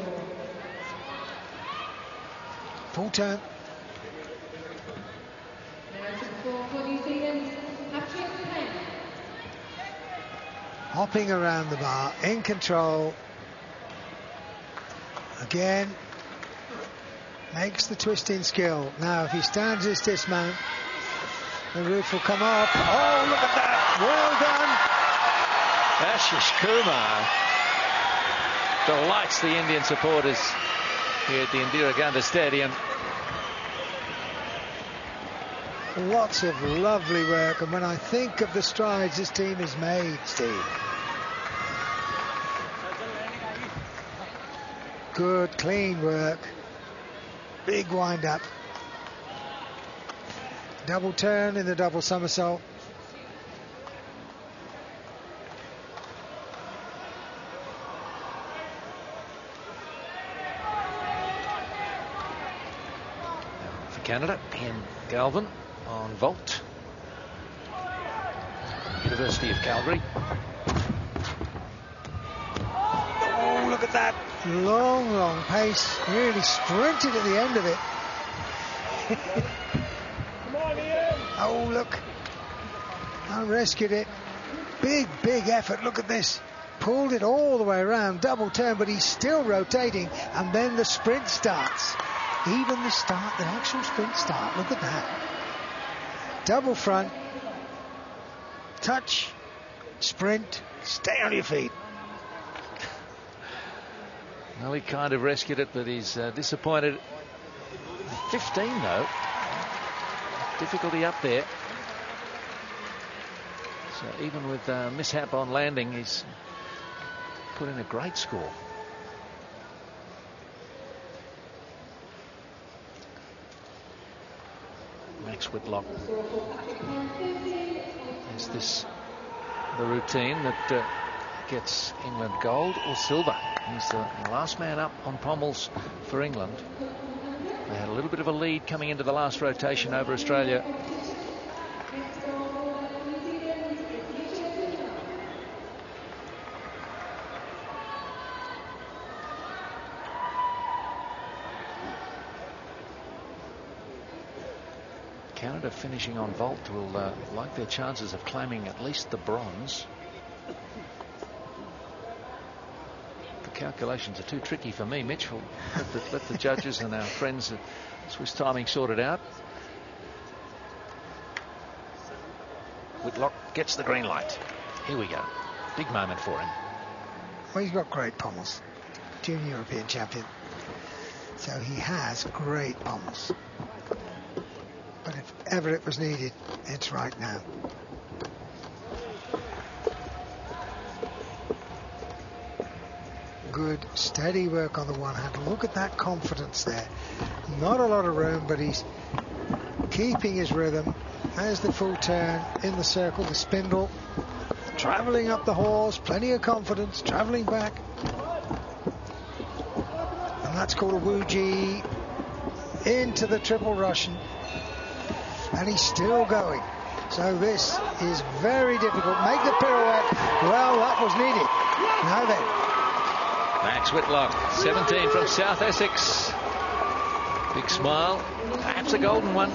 Full turn. Hopping around the bar, in control. Again, makes the twist in skill. Now, if he stands his dismount, the roof will come up. Oh, look at that. Well done. Ashish Kumar delights the Indian supporters here at the Indira Gandhi Stadium. Lots of lovely work, and when I think of the strides this team has made, Steve. Good, clean work. Big wind up. Double turn in the double somersault. For Canada, Ian Galvan on vault. University of Calgary. Oh, look at that. Long pace. Really sprinted at the end of it. Oh, look. And rescued it. Big effort. Look at this. Pulled it all the way around. Double turn, but he's still rotating. And then the sprint starts. Even the start, the actual sprint start. Look at that. Double front. Touch. Sprint. Stay on your feet. Well, he kind of rescued it, but he's disappointed. 15, though. Difficulty up there. So even with mishap on landing, he's put in a great score. Max Whitlock. Is this the routine that gets England gold or silver? He's the last man up on pommels for England. They had a little bit of a lead coming into the last rotation over Australia. Canada finishing on vault will like their chances of claiming at least the bronze. Calculations are too tricky for me, Mitch. We'll let the judges and our friends at Swiss Timing sort it out. Whitlock gets the green light. Here we go. Big moment for him. Well, he's got great pommels. Junior European champion. So he has great pommels. But if ever it was needed, it's right now. Good, steady work on the one hand. Look at that confidence there. Not a lot of room, but he's keeping his rhythm. There's the full turn in the circle, the spindle. Travelling up the horse, plenty of confidence, travelling back. And that's called a Wuji. into the triple Russian, and he's still going. So this is very difficult. Make the pirouette. Well, that was needed. Now then, Max Whitlock, 17 from South Essex. Big smile, perhaps a golden one.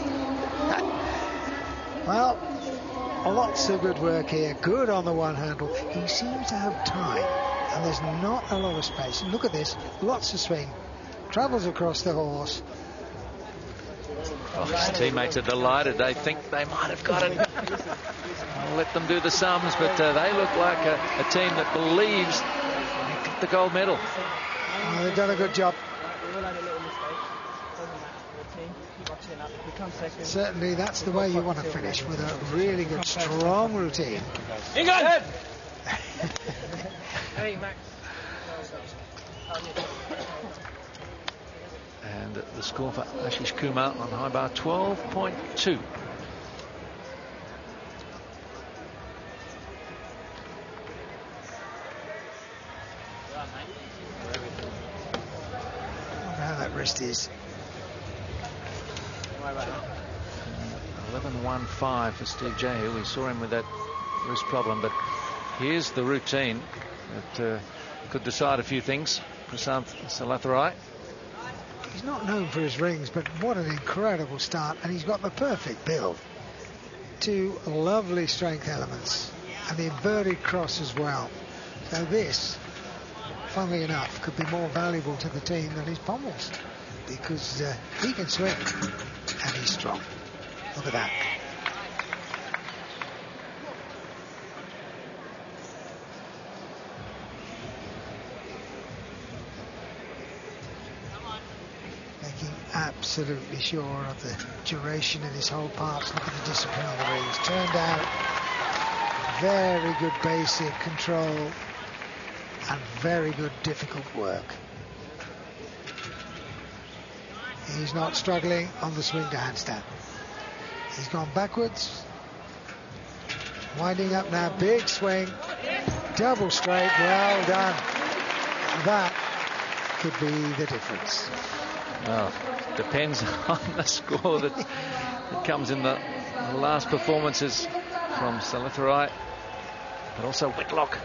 Well, lots of good work here. Good on the one handle. He seems to have time, and there's not a lot of space. And look at this, lots of swing. Travels across the horse. Oh, his teammates are delighted. They think they might have got it. I'll let them do the sums, but they look like a team that believes they got the gold medal. Well, they've done a good job. Certainly, that's the way you want to finish, with a really good, strong routine. England! Hey, Max. And the score for Ashish Kumar on high bar, 12.2. How that wrist is. 11.15 for Steve Jehu. We saw him with that wrist problem, but here's the routine that could decide a few things. Prashanth Sellathurai. He's not known for his rings, but what an incredible start, and he's got the perfect build. Two lovely strength elements, and the inverted cross as well. So this, funnily enough, could be more valuable to the team than his pommels, because he can swing, and he's strong. Look at that. Making absolutely sure of the duration of his whole parts. Look at the discipline on the rings. Turned out very good basic control and very good difficult work. He's not struggling on the swing to handstand. He's gone backwards. Winding up now, big swing. Double straight, well done. That could be the difference. Well, depends on the score that comes in the last performances from Sellathurai, but also Whitlock.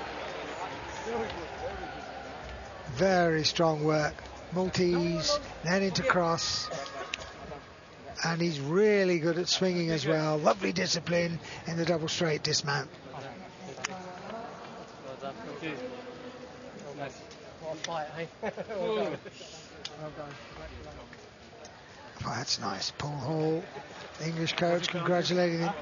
Very strong work. Maltese, then into cross. And he's really good at swinging as well. Lovely discipline in the double straight dismount. Oh, that's nice. Paul Hall, the English coach, congratulating him.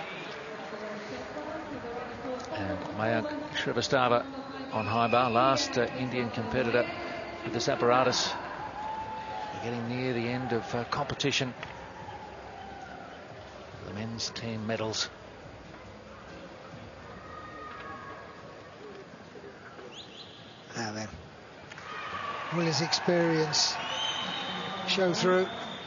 And Mayank Srivastava on high bar, last Indian competitor with this apparatus. We're getting near the end of competition. The men's team medals. Now then, will his experience show through?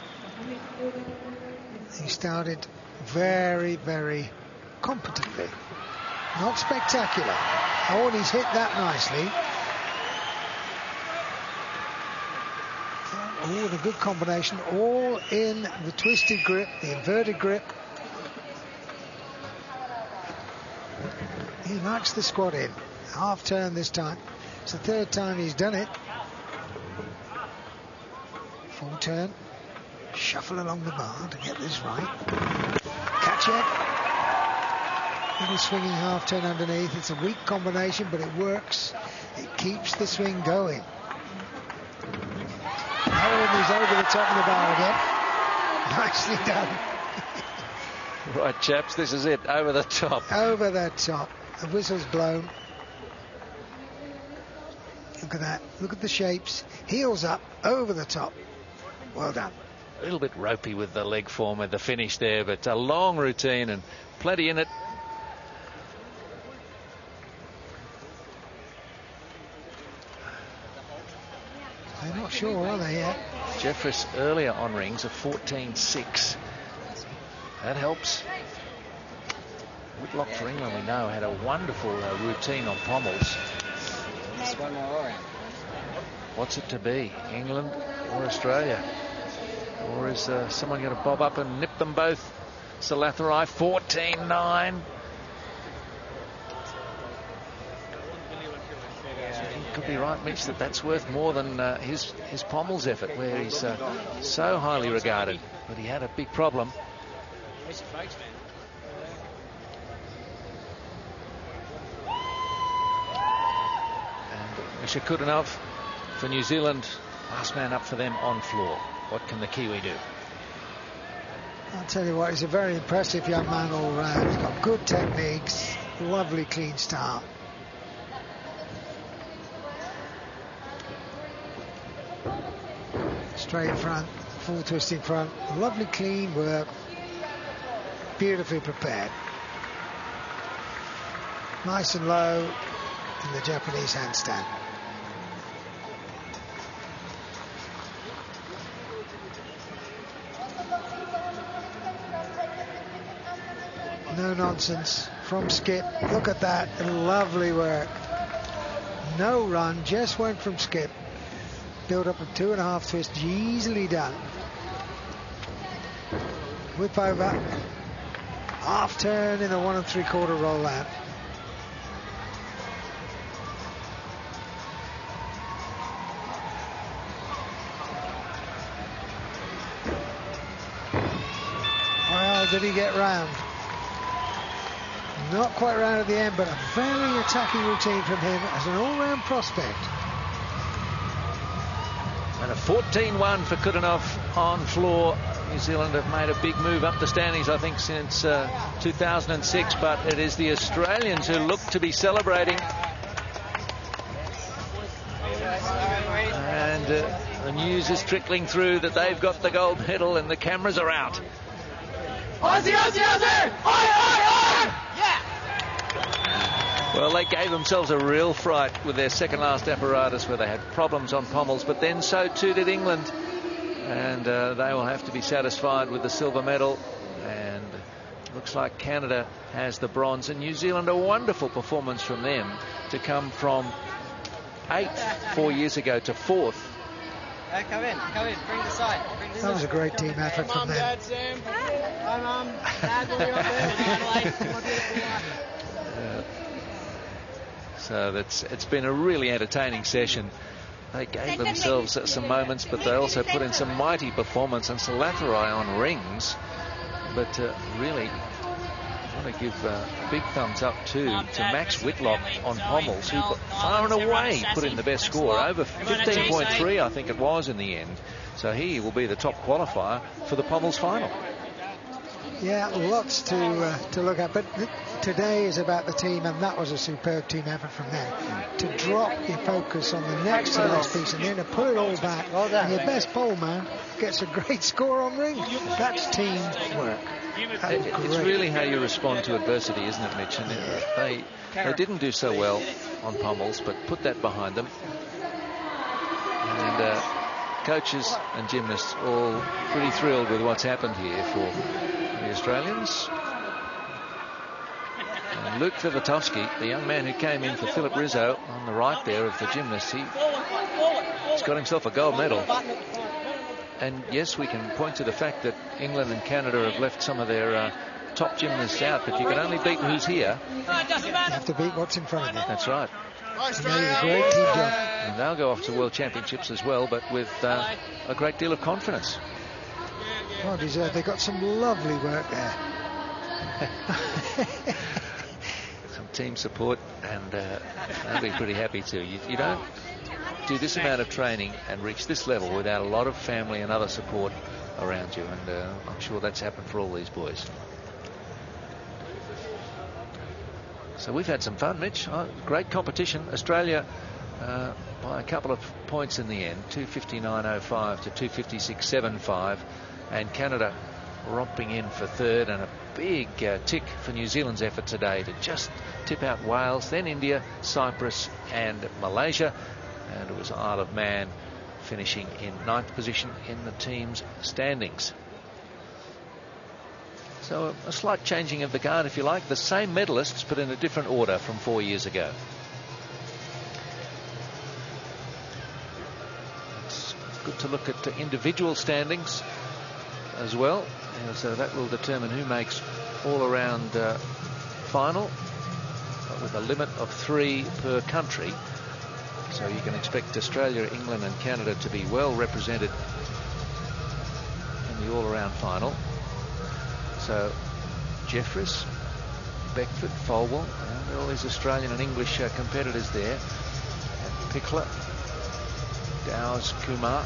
He started very, very competently. Not spectacular. Oh, and he's hit that nicely. Oh, and a good combination, all in the twisted grip, the inverted grip. He likes the squat in. Half turn this time. It's the third time he's done it. Full turn. Shuffle along the bar to get this right. Catch it. Little swinging half turn underneath. It's a weak combination, but it works. It keeps the swing going. Oh, and he's over the top of the bar again. Nicely done. Right, chaps, this is it. Over the top. Over the top. The whistle's blown. Look at that. Look at the shapes. Heels up, over the top. Well done. A little bit ropey with the leg form at the finish there, but a long routine and plenty in it. They're not sure, are they, yet? Jefferis earlier on rings, a 14.6. That helps. Whitlock for England, we know, had a wonderful routine on pommels. What's it to be, England or Australia? Or is someone going to bob up and nip them both? Sellathurai 14-9. Could be right, Mitch, that's worth more than his pommels effort, where he's so highly regarded, but he had a big problem. And Shakudanov for New Zealand, last man up for them on floor. What can the Kiwi do? I'll tell you what, he's a very impressive young man all round. He's got good techniques, lovely clean start. Straight front, full twisting front, lovely clean work, beautifully prepared. Nice and low in the Japanese handstand. No nonsense from skip. Look at that, lovely work. No run, just went from skip. Build up a 2.5 twist, easily done. Whip over, half turn in a 1 3/4 roll out. Well, did he get round? Not quite round at the end, but a very attacking routine from him as an all-round prospect. And a 14-1 for Kudanov on floor. New Zealand have made a big move up the standings, I think, since 2006, but it is the Australians who look to be celebrating. And the news is trickling through that they've got the gold medal and the cameras are out. Aussie, Aussie, Aussie! Oi, oi, oi! Well, they gave themselves a real fright with their second last apparatus where they had problems on pommels, but then so too did England. And they will have to be satisfied with the silver medal. And looks like Canada has the bronze. And New Zealand, a wonderful performance from them to come from 8th 4 years ago to 4th. Come in, bring the side. That was a great team effort from them. Dad, Sam. Hi, Mum. Dad, will be up there. So it's been a really entertaining session. They gave themselves some moments, but they also put in some mighty performance. And Sellathurai on rings, but really I want to give a big thumbs up to Max Whitlock on pommels, who far and away put in the best score, over 15.3 I think it was in the end. So he will be the top qualifier for the pommels final. Yeah, lots to look at, but today is about the team, and that was a superb team effort from them. To drop your focus on the next to last piece and then to put it all back, and your best pole man gets a great score on ring. That's team work. It's really how you respond to adversity, isn't it, Mitch? And they didn't do so well on pommels, but put that behind them. And coaches and gymnasts all pretty thrilled with what's happened here for the Australians. And Luke Wiwatowski, the young man who came in for Philip Rizzo on the right there of the gymnast, he's got himself a gold medal. And yes, we can point to the fact that England and Canada have left some of their top gymnasts out, but you can only beat who's here. You have to beat what's in front of you. That's right. And they did a great team job. And they'll go off to World Championships as well, but with a great deal of confidence. Well deserved. They got some lovely work there. Some team support, and they'll be pretty happy too. You don't do this amount of training and reach this level without a lot of family and other support around you, and I'm sure that's happened for all these boys. So we've had some fun, Mitch. Great competition. Australia by a couple of points in the end, 259.05 to 256.75, and Canada romping in for third, and a big tick for New Zealand's effort today to just tip out Wales, then India, Cyprus and Malaysia. And it was Isle of Man finishing in 9th position in the team's standings. So a slight changing of the guard, if you like. The same medalists, but in a different order from 4 years ago. It's good to look at individual standings. as well. So that will determine who makes all-around final, but with a limit of 3 per country. So you can expect Australia, England and Canada to be well represented in the all-around final. So Jefferis, Beckford, Folwell, there are all these Australian and English competitors there. And Pichler, Dowers, Kumar.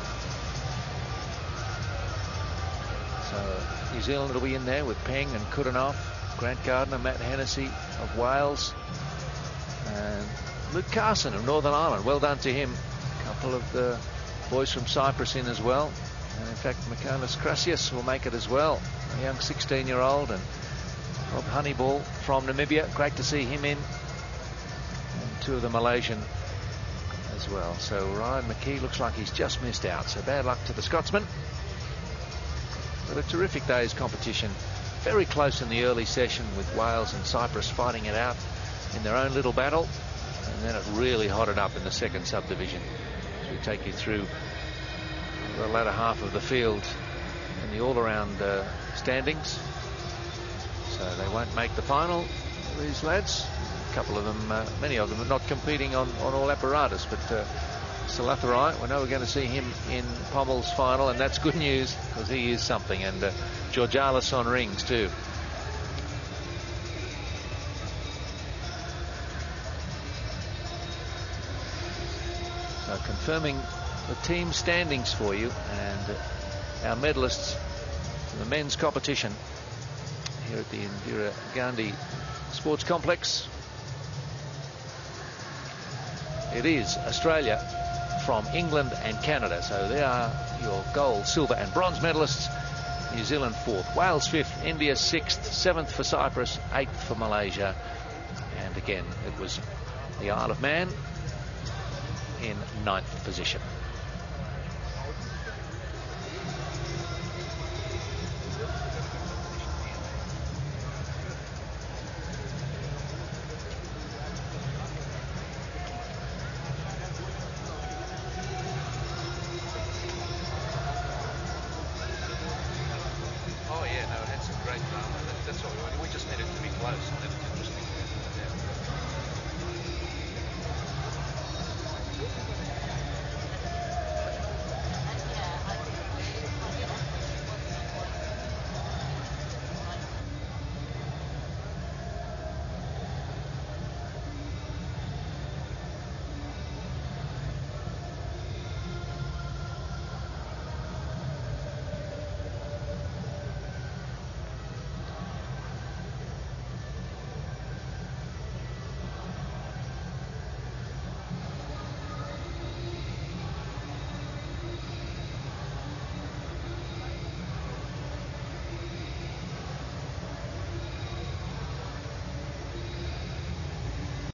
So New Zealand will be in there with Peng and Kudanov, Grant Gardner, Matt Hennessy of Wales, and Luke Carson of Northern Ireland. Well done to him. A couple of the boys from Cyprus in as well. And in fact, Michaelis Krasius will make it as well. A young 16-year-old, and Rob Honeyball from Namibia. Great to see him in. And 2 of the Malaysian as well. So Ryan McKee looks like he's just missed out. So bad luck to the Scotsman. But a terrific day's competition. Very close in the early session with Wales and Cyprus fighting it out in their own little battle. And then it really hotted up in the second subdivision. So we take you through the latter half of the field in the all-around standings. So they won't make the final, these lads. A couple of them, many of them are not competing on all apparatus, but Sellathurai, we know we're going to see him in Pommel's final, and that's good news because he is something. And Georgalis on rings too. So confirming the team standings for you, and our medalists for the men's competition here at the Indira Gandhi Sports Complex. It is Australia from England and Canada. So there are your gold, silver and bronze medalists. New Zealand 4th, Wales 5th, India 6th, 7th for Cyprus, 8th for Malaysia. And again, it was the Isle of Man in 9th position.